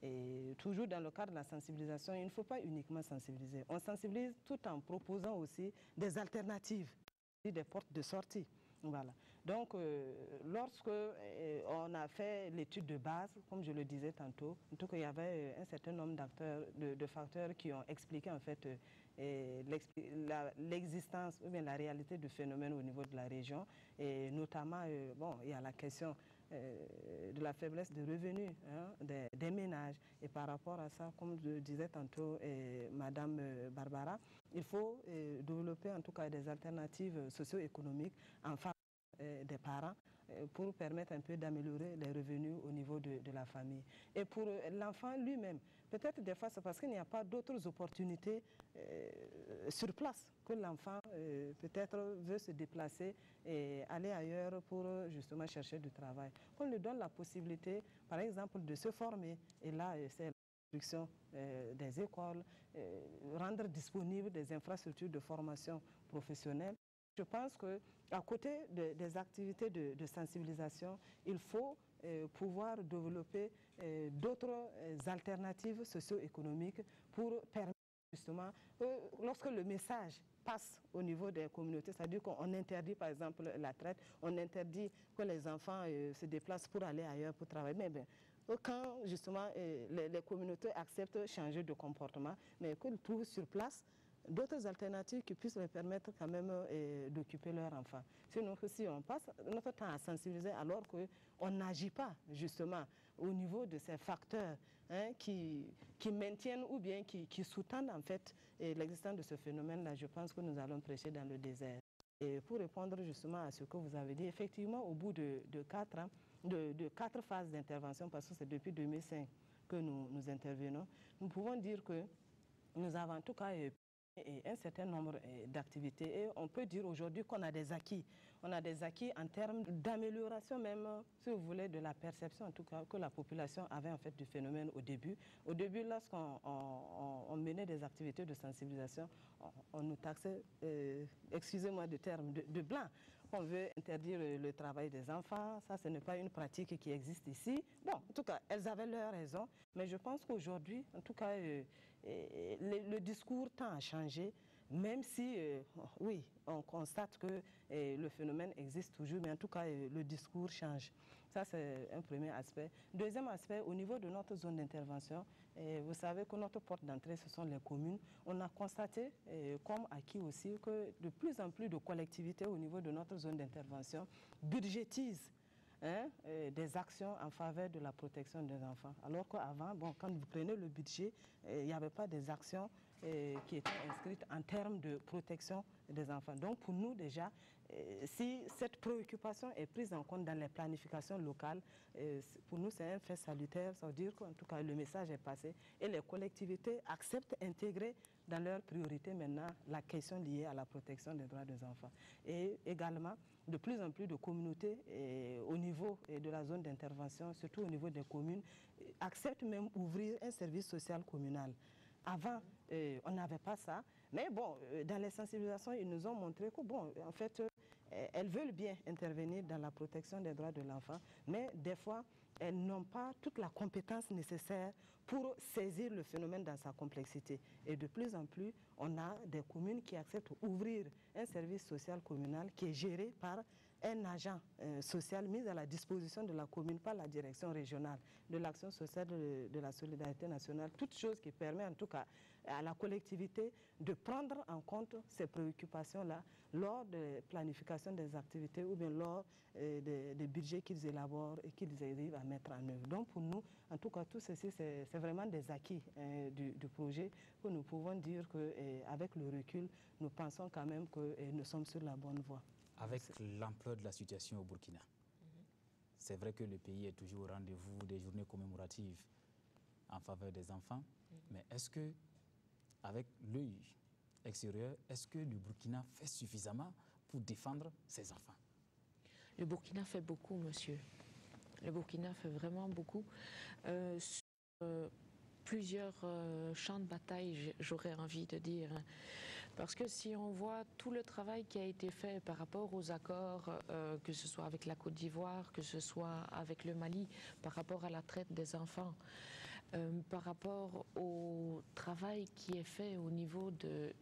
Et toujours dans le cadre de la sensibilisation, il ne faut pas uniquement sensibiliser. On sensibilise tout en proposant aussi des alternatives, des portes de sortie. Voilà. Donc, euh, lorsque euh, on a fait l'étude de base, comme je le disais tantôt, en tout cas, il y avait un certain nombre d'acteurs, de, de facteurs qui ont expliqué en fait euh, l'existence ou bien la réalité du phénomène au niveau de la région. Et notamment, euh, bon, il y a la question euh, de la faiblesse des revenus hein, des, des ménages. Et par rapport à ça, comme je disais tantôt, euh, Madame euh, Barbara, il faut euh, développer en tout cas des alternatives socio-économiques en faveur euh, des parents euh, pour permettre un peu d'améliorer les revenus au niveau de, de la famille. Et pour euh, l'enfant lui-même, peut-être des fois c'est parce qu'il n'y a pas d'autres opportunités euh, sur place que l'enfant euh, peut-être veut se déplacer et aller ailleurs pour justement chercher du travail. On lui donne la possibilité, par exemple, de se former. Et là, c'est construction euh, des écoles, euh, rendre disponibles des infrastructures de formation professionnelle. Je pense qu'à côté de, des activités de, de sensibilisation, il faut euh, pouvoir développer euh, d'autres euh, alternatives socio-économiques pour permettre justement, euh, lorsque le message passe au niveau des communautés, c'est-à-dire qu'on interdit par exemple la traite, on interdit que les enfants euh, se déplacent pour aller ailleurs pour travailler. Mais bien, quand justement euh, les, les communautés acceptent de changer de comportement, mais qu'ils trouvent sur place d'autres alternatives qui puissent leur permettre quand même euh, d'occuper leurs enfants. Sinon, si on passe notre temps à sensibiliser alors qu'on n'agit pas justement au niveau de ces facteurs hein, qui, qui maintiennent ou bien qui, qui sous-tendent en fait l'existence de ce phénomène-là, je pense que nous allons prêcher dans le désert. Et pour répondre justement à ce que vous avez dit, effectivement, au bout de, de, quatre, ans, de, de quatre phases d'intervention, parce que c'est depuis deux mille cinq que nous, nous intervenons, nous pouvons dire que nous avons en tout cas et un certain nombre d'activités. Et on peut dire aujourd'hui qu'on a des acquis. On a des acquis en termes d'amélioration même, si vous voulez, de la perception, en tout cas, que la population avait en fait du phénomène au début. Au début, lorsqu'on on, on menait des activités de sensibilisation, on, on nous taxait, euh, excusez-moi du terme, de, de blanc. On veut interdire le, le travail des enfants, ça ce n'est pas une pratique qui existe ici. Bon, en tout cas, elles avaient leur raison, mais je pense qu'aujourd'hui, en tout cas, euh, euh, le, le discours tend à changer, même si, euh, oui, on constate que euh, le phénomène existe toujours, mais en tout cas, euh, le discours change. Ça, c'est un premier aspect. Deuxième aspect, au niveau de notre zone d'intervention, euh, vous savez que notre porte d'entrée, ce sont les communes. On a constaté, euh, comme acquis aussi, que de plus en plus de collectivités au niveau de notre zone d'intervention budgétisent hein, euh, des actions en faveur de la protection des enfants. Alors qu'avant, bon, quand vous prenez le budget, il euh, n'y avait pas des actions euh, qui étaient inscrites en termes de protection des enfants. Donc pour nous déjà, euh, si cette préoccupation est prise en compte dans les planifications locales, euh, pour nous c'est un fait salutaire, ça veut dire qu'en tout cas le message est passé et les collectivités acceptent d'intégrer dans leurs priorités maintenant la question liée à la protection des droits des enfants. Et également, de plus en plus de communautés et au niveau et de la zone d'intervention, surtout au niveau des communes, acceptent même d'ouvrir un service social communal. Avant, euh, on n'avait pas ça, mais bon, euh, dans les sensibilisations, ils nous ont montré que, bon, en fait, euh, elles veulent bien intervenir dans la protection des droits de l'enfant, mais des fois, elles n'ont pas toute la compétence nécessaire pour saisir le phénomène dans sa complexité. Et de plus en plus, on a des communes qui acceptent d'ouvrir un service social communal qui est géré par un agent euh, social mis à la disposition de la commune par la direction régionale de l'action sociale de, de la solidarité nationale, toute chose qui permet en tout cas à la collectivité de prendre en compte ces préoccupations-là lors de planification des activités ou bien lors euh, des, des budgets qu'ils élaborent et qu'ils arrivent à mettre en œuvre. Donc pour nous, en tout cas, tout ceci, c'est vraiment des acquis euh, du, du projet que nous pouvons dire qu'avec le recul, nous pensons quand même que euh, nous sommes sur la bonne voie. Avec l'ampleur de la situation au Burkina, mm-hmm. c'est vrai que le pays est toujours au rendez-vous des journées commémoratives en faveur des enfants, mm-hmm. mais est-ce que, avec l'œil extérieur, est-ce que le Burkina fait suffisamment pour défendre ses enfants? Le Burkina fait beaucoup, monsieur. Le Burkina fait vraiment beaucoup. Euh, sur euh, plusieurs euh, champs de bataille, j'aurais envie de dire. Parce que si on voit tout le travail qui a été fait par rapport aux accords, euh, que ce soit avec la Côte d'Ivoire, que ce soit avec le Mali, par rapport à la traite des enfants, euh, par rapport au travail qui est fait au niveau de,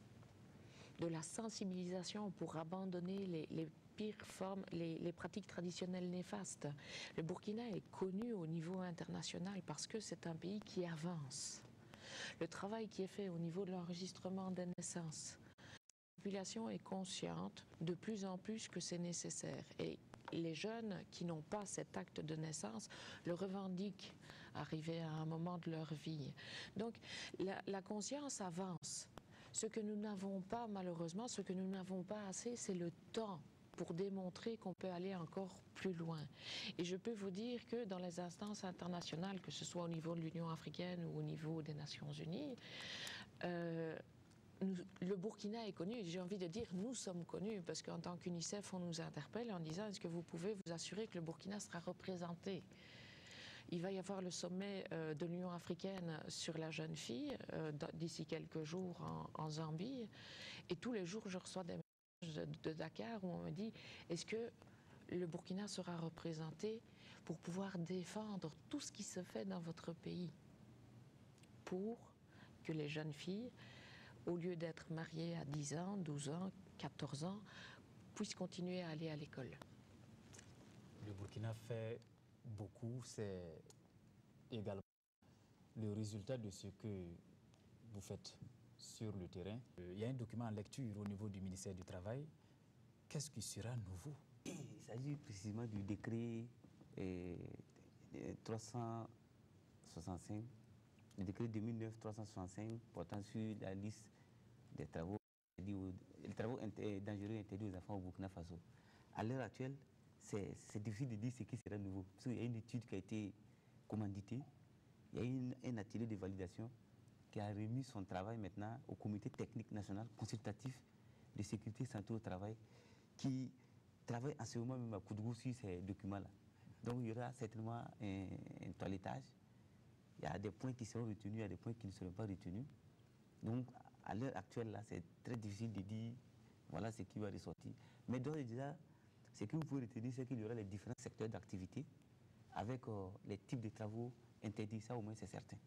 de la sensibilisation pour abandonner les, les pires formes, les, les pratiques traditionnelles néfastes. Le Burkina est connu au niveau international parce que c'est un pays qui avance. Le travail qui est fait au niveau de l'enregistrement des naissances, la population est consciente de plus en plus que c'est nécessaire. Et les jeunes qui n'ont pas cet acte de naissance le revendiquent arrivé à un moment de leur vie. Donc la, la conscience avance. Ce que nous n'avons pas, malheureusement, ce que nous n'avons pas assez, c'est le temps pour démontrer qu'on peut aller encore plus loin. Et je peux vous dire que dans les instances internationales, que ce soit au niveau de l'Union africaine ou au niveau des Nations unies, euh, nous, le Burkina est connu. J'ai envie de dire, nous sommes connus, parce qu'en tant qu'UNICEF, on nous interpelle en disant, est-ce que vous pouvez vous assurer que le Burkina sera représenté? Il va y avoir le sommet euh, de l'Union africaine sur la jeune fille euh, d'ici quelques jours en, en Zambie. Et tous les jours, je reçois des de Dakar où on me dit est-ce que le Burkina sera représenté pour pouvoir défendre tout ce qui se fait dans votre pays pour que les jeunes filles, au lieu d'être mariées à dix ans, douze ans, quatorze ans, puissent continuer à aller à l'école. Le Burkina fait beaucoup, c'est également le résultat de ce que vous faites sur le terrain. Il y a un document en lecture au niveau du ministère du Travail. Qu'est-ce qui sera nouveau? Il s'agit précisément du décret euh, trois cent soixante-cinq, le décret deux mille neuf trois cent soixante-cinq portant sur la liste des travaux, les travaux dangereux interdits aux enfants au Burkina Faso. À l'heure actuelle, c'est difficile de dire ce qui sera nouveau. Parce qu'il y a une étude qui a été commanditée, il y a une, un atelier de validation qui a remis son travail maintenant au comité technique national consultatif de sécurité et santé au travail qui travaille en ce moment même à Koudgou sur ces documents-là. Donc il y aura certainement un, un toilettage. Il y a des points qui seront retenus, il y a des points qui ne seront pas retenus. Donc à l'heure actuelle, là, c'est très difficile de dire voilà ce qui va ressortir. Mais d'ores et déjà, ce que vous pouvez retenir, c'est qu'il y aura les différents secteurs d'activité avec euh, les types de travaux interdits. Ça au moins c'est certain.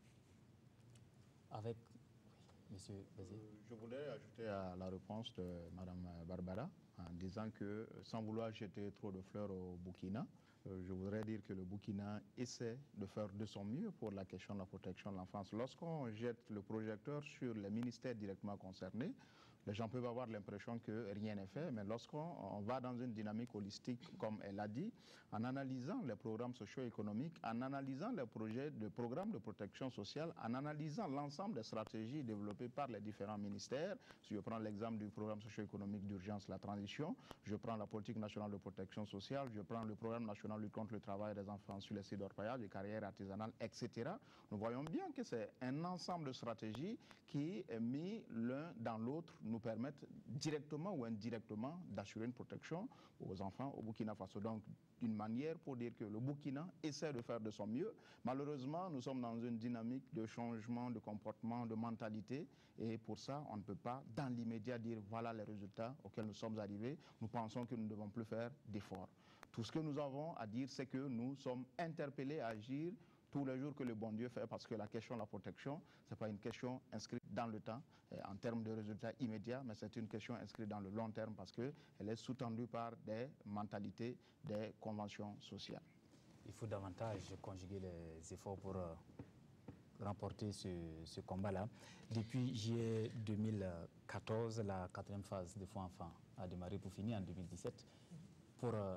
Avec, oui, monsieur, vas-y. Euh, je voudrais ajouter à la réponse de Mme Barbara en disant que, sans vouloir jeter trop de fleurs au Burkina, euh, je voudrais dire que le Burkina essaie de faire de son mieux pour la question de la protection de l'enfance. Lorsqu'on jette le projecteur sur les ministères directement concernés, Les gens peuvent avoir l'impression que rien n'est fait, mais lorsqu'on va dans une dynamique holistique, comme elle l'a dit, en analysant les programmes socio-économiques, en analysant les projets de programmes de protection sociale, en analysant l'ensemble des stratégies développées par les différents ministères, si je prends l'exemple du programme socio-économique d'urgence, la transition, je prends la politique nationale de protection sociale, je prends le programme national de lutte contre le travail des enfants sur les sites d'orpaillage, des carrières artisanales, et cetera. Nous voyons bien que c'est un ensemble de stratégies qui, mis l'un dans l'autre, nous permettent directement ou indirectement d'assurer une protection aux enfants au Burkina Faso. Donc, d'une manière pour dire que le Burkina essaie de faire de son mieux. Malheureusement, nous sommes dans une dynamique de changement de comportement, de mentalité, et pour ça, on ne peut pas dans l'immédiat dire voilà les résultats auxquels nous sommes arrivés. Nous pensons que nous ne devons plus faire d'efforts. Tout ce que nous avons à dire, c'est que nous sommes interpellés à agir tous les jours que le bon Dieu fait, parce que la question de la protection, ce n'est pas une question inscrite dans le temps, en termes de résultats immédiats, mais c'est une question inscrite dans le long terme, parce qu'elle est sous-tendue par des mentalités, des conventions sociales. Il faut davantage conjuguer les efforts pour euh, remporter ce, ce combat-là. Depuis juillet deux mille quatorze, la quatrième phase des fonds enfants a démarré pour finir en deux mille dix-sept. Pour euh,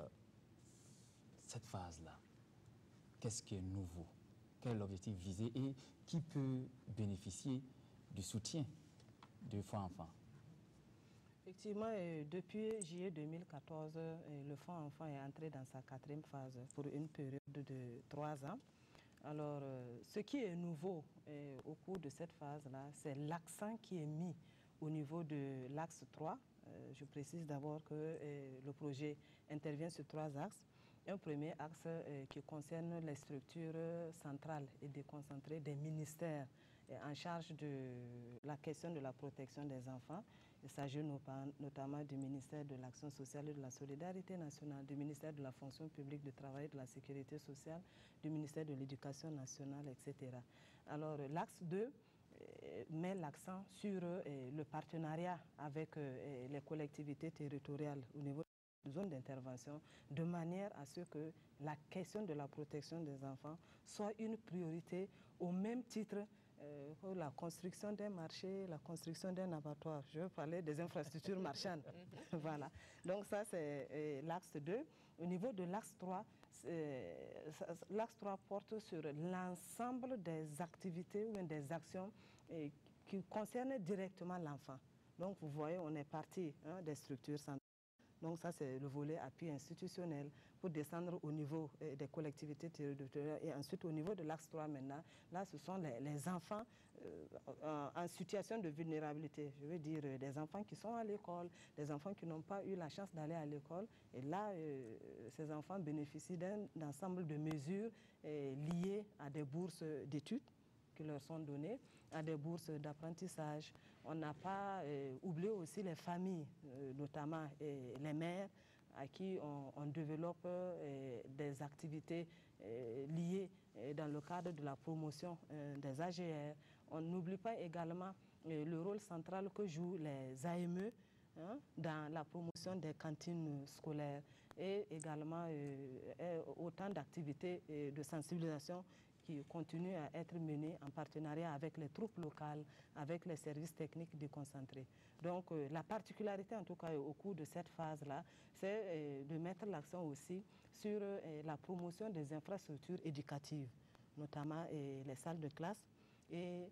cette phase-là, qu'est-ce qui est nouveau? Quel est l'objectif visé et qui peut bénéficier du soutien du Fonds enfants? Effectivement, euh, depuis juillet deux mille quatorze, euh, le Fonds enfants est entré dans sa quatrième phase pour une période de trois ans. Alors, euh, ce qui est nouveau euh, au cours de cette phase-là, c'est l'accent qui est mis au niveau de l'axe trois. Euh, je précise d'abord que euh, le projet intervient sur trois axes. Un premier axe euh, qui concerne les structures centrales et déconcentrées des ministères euh, en charge de la question de la protection des enfants. Il s'agit notamment du ministère de l'Action sociale et de la solidarité nationale, du ministère de la fonction publique, du travail et de la sécurité sociale, du ministère de l'éducation nationale, et cetera. Alors l'axe deux euh, met l'accent sur euh, le partenariat avec euh, les collectivités territoriales au niveau zone d'intervention, de manière à ce que la question de la protection des enfants soit une priorité au même titre euh, que la construction d'un marché, la construction d'un abattoir. Je veux parler des infrastructures marchandes. Voilà. Donc ça, c'est euh, l'axe deux. Au niveau de l'axe trois, euh, l'axe trois porte sur l'ensemble des activités ou des actions euh, qui concernent directement l'enfant. Donc vous voyez, on est parti hein, des structures centrales. Donc ça, c'est le volet appui institutionnel pour descendre au niveau euh, des collectivités territoriales et ensuite au niveau de l'axe trois maintenant. Là, ce sont les, les enfants euh, en, en situation de vulnérabilité. Je veux dire euh, des enfants qui sont à l'école, des enfants qui n'ont pas eu la chance d'aller à l'école. Et là, euh, ces enfants bénéficient d'un ensemble de mesures euh, liées à des bourses d'études qui leur sont données, à des bourses d'apprentissage. On n'a pas euh, oublié aussi les familles, euh, notamment euh, les mères, à qui on, on développe euh, des activités euh, liées euh, dans le cadre de la promotion euh, des A G R. On n'oublie pas également euh, le rôle central que jouent les A M E hein, dans la promotion des cantines scolaires et également euh, autant d'activités euh, de sensibilisation qui continuent à être menées en partenariat avec les troupes locales, avec les services techniques déconcentrés. Donc euh, la particularité en tout cas au cours de cette phase-là, c'est euh, de mettre l'accent aussi sur euh, la promotion des infrastructures éducatives, notamment euh, les salles de classe et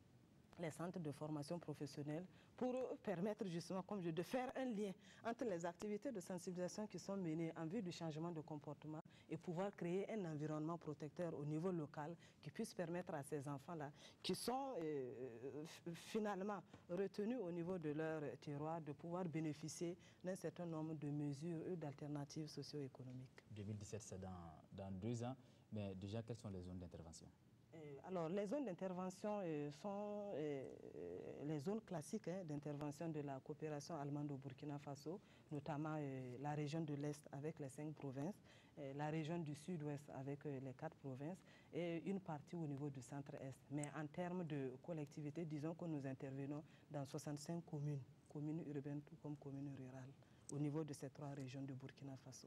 les centres de formation professionnelle pour permettre justement, comme je dis, de faire un lien entre les activités de sensibilisation qui sont menées en vue du changement de comportement et pouvoir créer un environnement protecteur au niveau local qui puisse permettre à ces enfants-là, qui sont euh, finalement retenus au niveau de leur terroir, de pouvoir bénéficier d'un certain nombre de mesures et d'alternatives socio-économiques. deux mille dix-sept, c'est dans, dans deux ans, mais déjà, quelles sont les zones d'intervention? Alors, les zones d'intervention euh, sont euh, les zones classiques hein, d'intervention de la coopération allemande au Burkina Faso, notamment euh, la région de l'Est avec les cinq provinces, euh, la région du Sud-Ouest avec euh, les quatre provinces et une partie au niveau du Centre-Est. Mais en termes de collectivité, disons que nous intervenons dans soixante-cinq communes, communes urbaines tout comme communes rurales, au niveau de ces trois régions du Burkina Faso.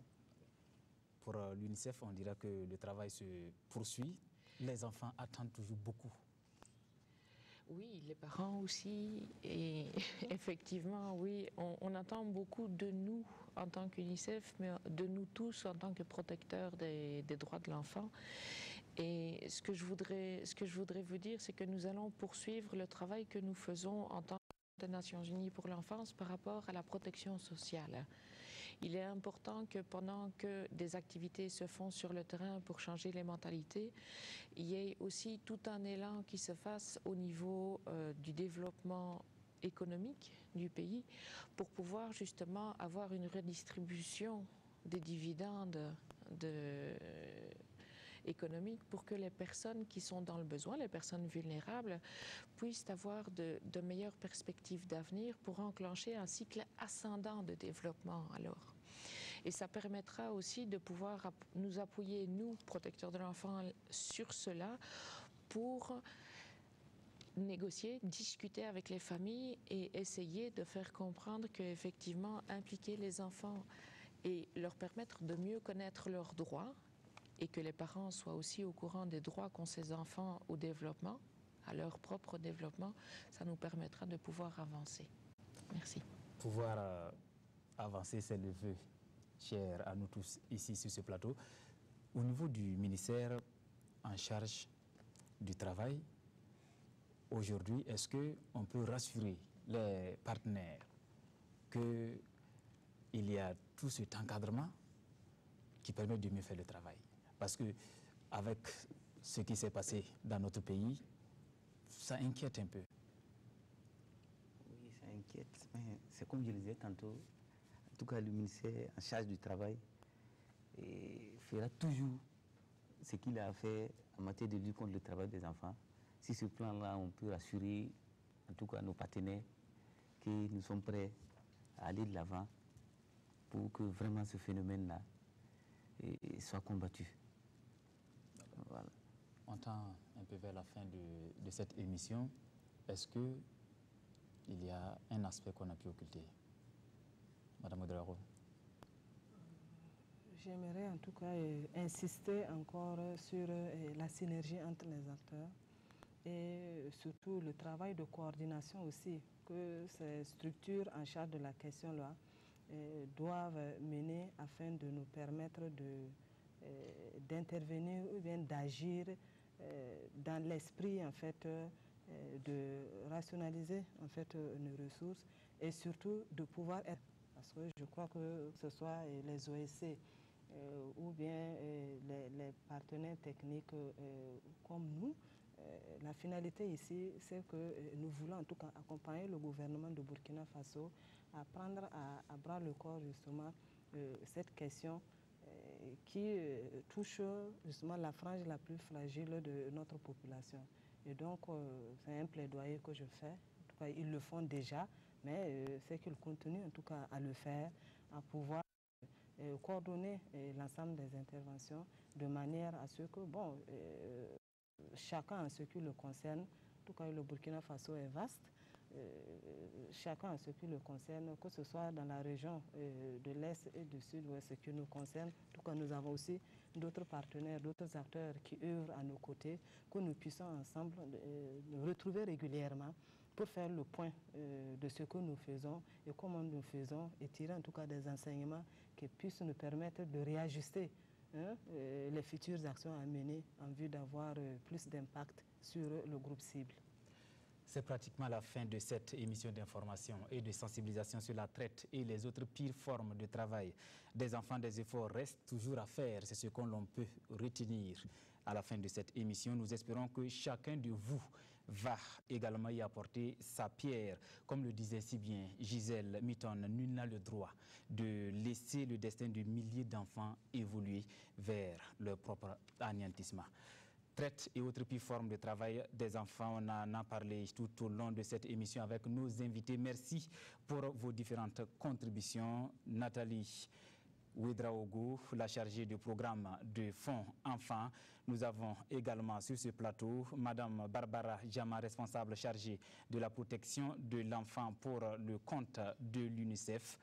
Pour euh, l'UNICEF, on dira que le travail se poursuit. Les enfants attendent toujours beaucoup. Oui, les parents aussi. Et effectivement, oui, on, on attend beaucoup de nous en tant qu'UNICEF, mais de nous tous en tant que protecteurs des, des droits de l'enfant. Et ce que je voudrais, ce que je voudrais vous dire, c'est que nous allons poursuivre le travail que nous faisons en tant que Nations Unies pour l'enfance par rapport à la protection sociale. Il est important que pendant que des activités se font sur le terrain pour changer les mentalités, il y ait aussi tout un élan qui se fasse au niveau euh, du développement économique du pays pour pouvoir justement avoir une redistribution des dividendes de, économiques pour que les personnes qui sont dans le besoin, les personnes vulnérables, puissent avoir de, de meilleures perspectives d'avenir pour enclencher un cycle ascendant de développement alors. Et ça permettra aussi de pouvoir nous appuyer, nous, protecteurs de l'enfant, sur cela pour négocier, discuter avec les familles et essayer de faire comprendre qu'effectivement, impliquer les enfants et leur permettre de mieux connaître leurs droits et que les parents soient aussi au courant des droits qu'ont ces enfants au développement, à leur propre développement, ça nous permettra de pouvoir avancer. Merci. Pouvoir euh, avancer, c'est le vœu cher à nous tous ici sur ce plateau. Au niveau du ministère en charge du travail, aujourd'hui, est-ce qu'on peut rassurer les partenaires qu'il y a tout cet encadrement qui permet de mieux faire le travail? Parce que avec ce qui s'est passé dans notre pays, ça inquiète un peu. Oui, ça inquiète, mais c'est comme je le disais tantôt, en tout cas le ministère en charge du travail et fera toujours ce qu'il a fait en matière de lutte contre le travail des enfants. Si ce plan-là, on peut rassurer en tout cas nos partenaires que nous sommes prêts à aller de l'avant pour que vraiment ce phénomène-là soit combattu. Voilà. On tend un peu vers la fin de, de cette émission. Est-ce qu'il y a un aspect qu'on a pu occulter? Madame Ouedraogo. J'aimerais en tout cas euh, insister encore sur euh, la synergie entre les acteurs et surtout le travail de coordination aussi que ces structures en charge de la question-là euh, doivent mener afin de nous permettre de, euh, d'intervenir ou bien d'agir euh, dans l'esprit en fait euh, de rationaliser en fait nos ressources et surtout de pouvoir être, parce que je crois que ce soit les O S C euh, ou bien euh, les, les partenaires techniques euh, comme nous, euh, la finalité ici, c'est que euh, nous voulons en tout cas accompagner le gouvernement de Burkina Faso à prendre à, à bras le corps justement euh, cette question euh, qui euh, touche justement la frange la plus fragile de notre population. Et donc, euh, c'est un plaidoyer que je fais. En tout cas, ils le font déjà, mais euh, c'est qu'ils continuent en tout cas à le faire, à pouvoir euh, coordonner euh, l'ensemble des interventions de manière à ce que, bon, euh, chacun en ce qui le concerne, en tout cas le Burkina Faso est vaste, euh, chacun en ce qui le concerne, que ce soit dans la région euh, de l'Est et du Sud-Ouest, ce qui nous concerne, en tout cas nous avons aussi d'autres partenaires, d'autres acteurs qui œuvrent à nos côtés, que nous puissions ensemble euh, nous retrouver régulièrement pour faire le point euh, de ce que nous faisons et comment nous faisons et tirer en tout cas des enseignements qui puissent nous permettre de réajuster hein, euh, les futures actions à mener en vue d'avoir euh, plus d'impact sur le groupe cible. C'est pratiquement la fin de cette émission d'information et de sensibilisation sur la traite et les autres pires formes de travail des enfants. Des efforts restent toujours à faire, c'est ce qu'on l'on peut retenir à la fin de cette émission. Nous espérons que chacun de vous va également y apporter sa pierre. Comme le disait si bien Gisèle Mitton, nul n'a le droit de laisser le destin de milliers d'enfants évoluer vers leur propre anéantissement. Traite et autres pires formes de travail des enfants, on en a parlé tout au long de cette émission avec nos invités. Merci pour vos différentes contributions. Nathalie Ouedraogo, la chargée du programme de Fonds Enfants. Nous avons également sur ce plateau Madame Barbara Jama, responsable chargée de la protection de l'enfant pour le compte de l'UNICEF.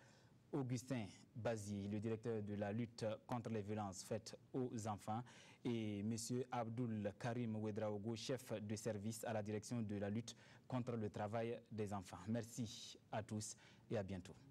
Augustin Bazier, le directeur de la lutte contre les violences faites aux enfants, et M. Abdul Karim Ouedraogo, chef de service à la direction de la lutte contre le travail des enfants. Merci à tous et à bientôt.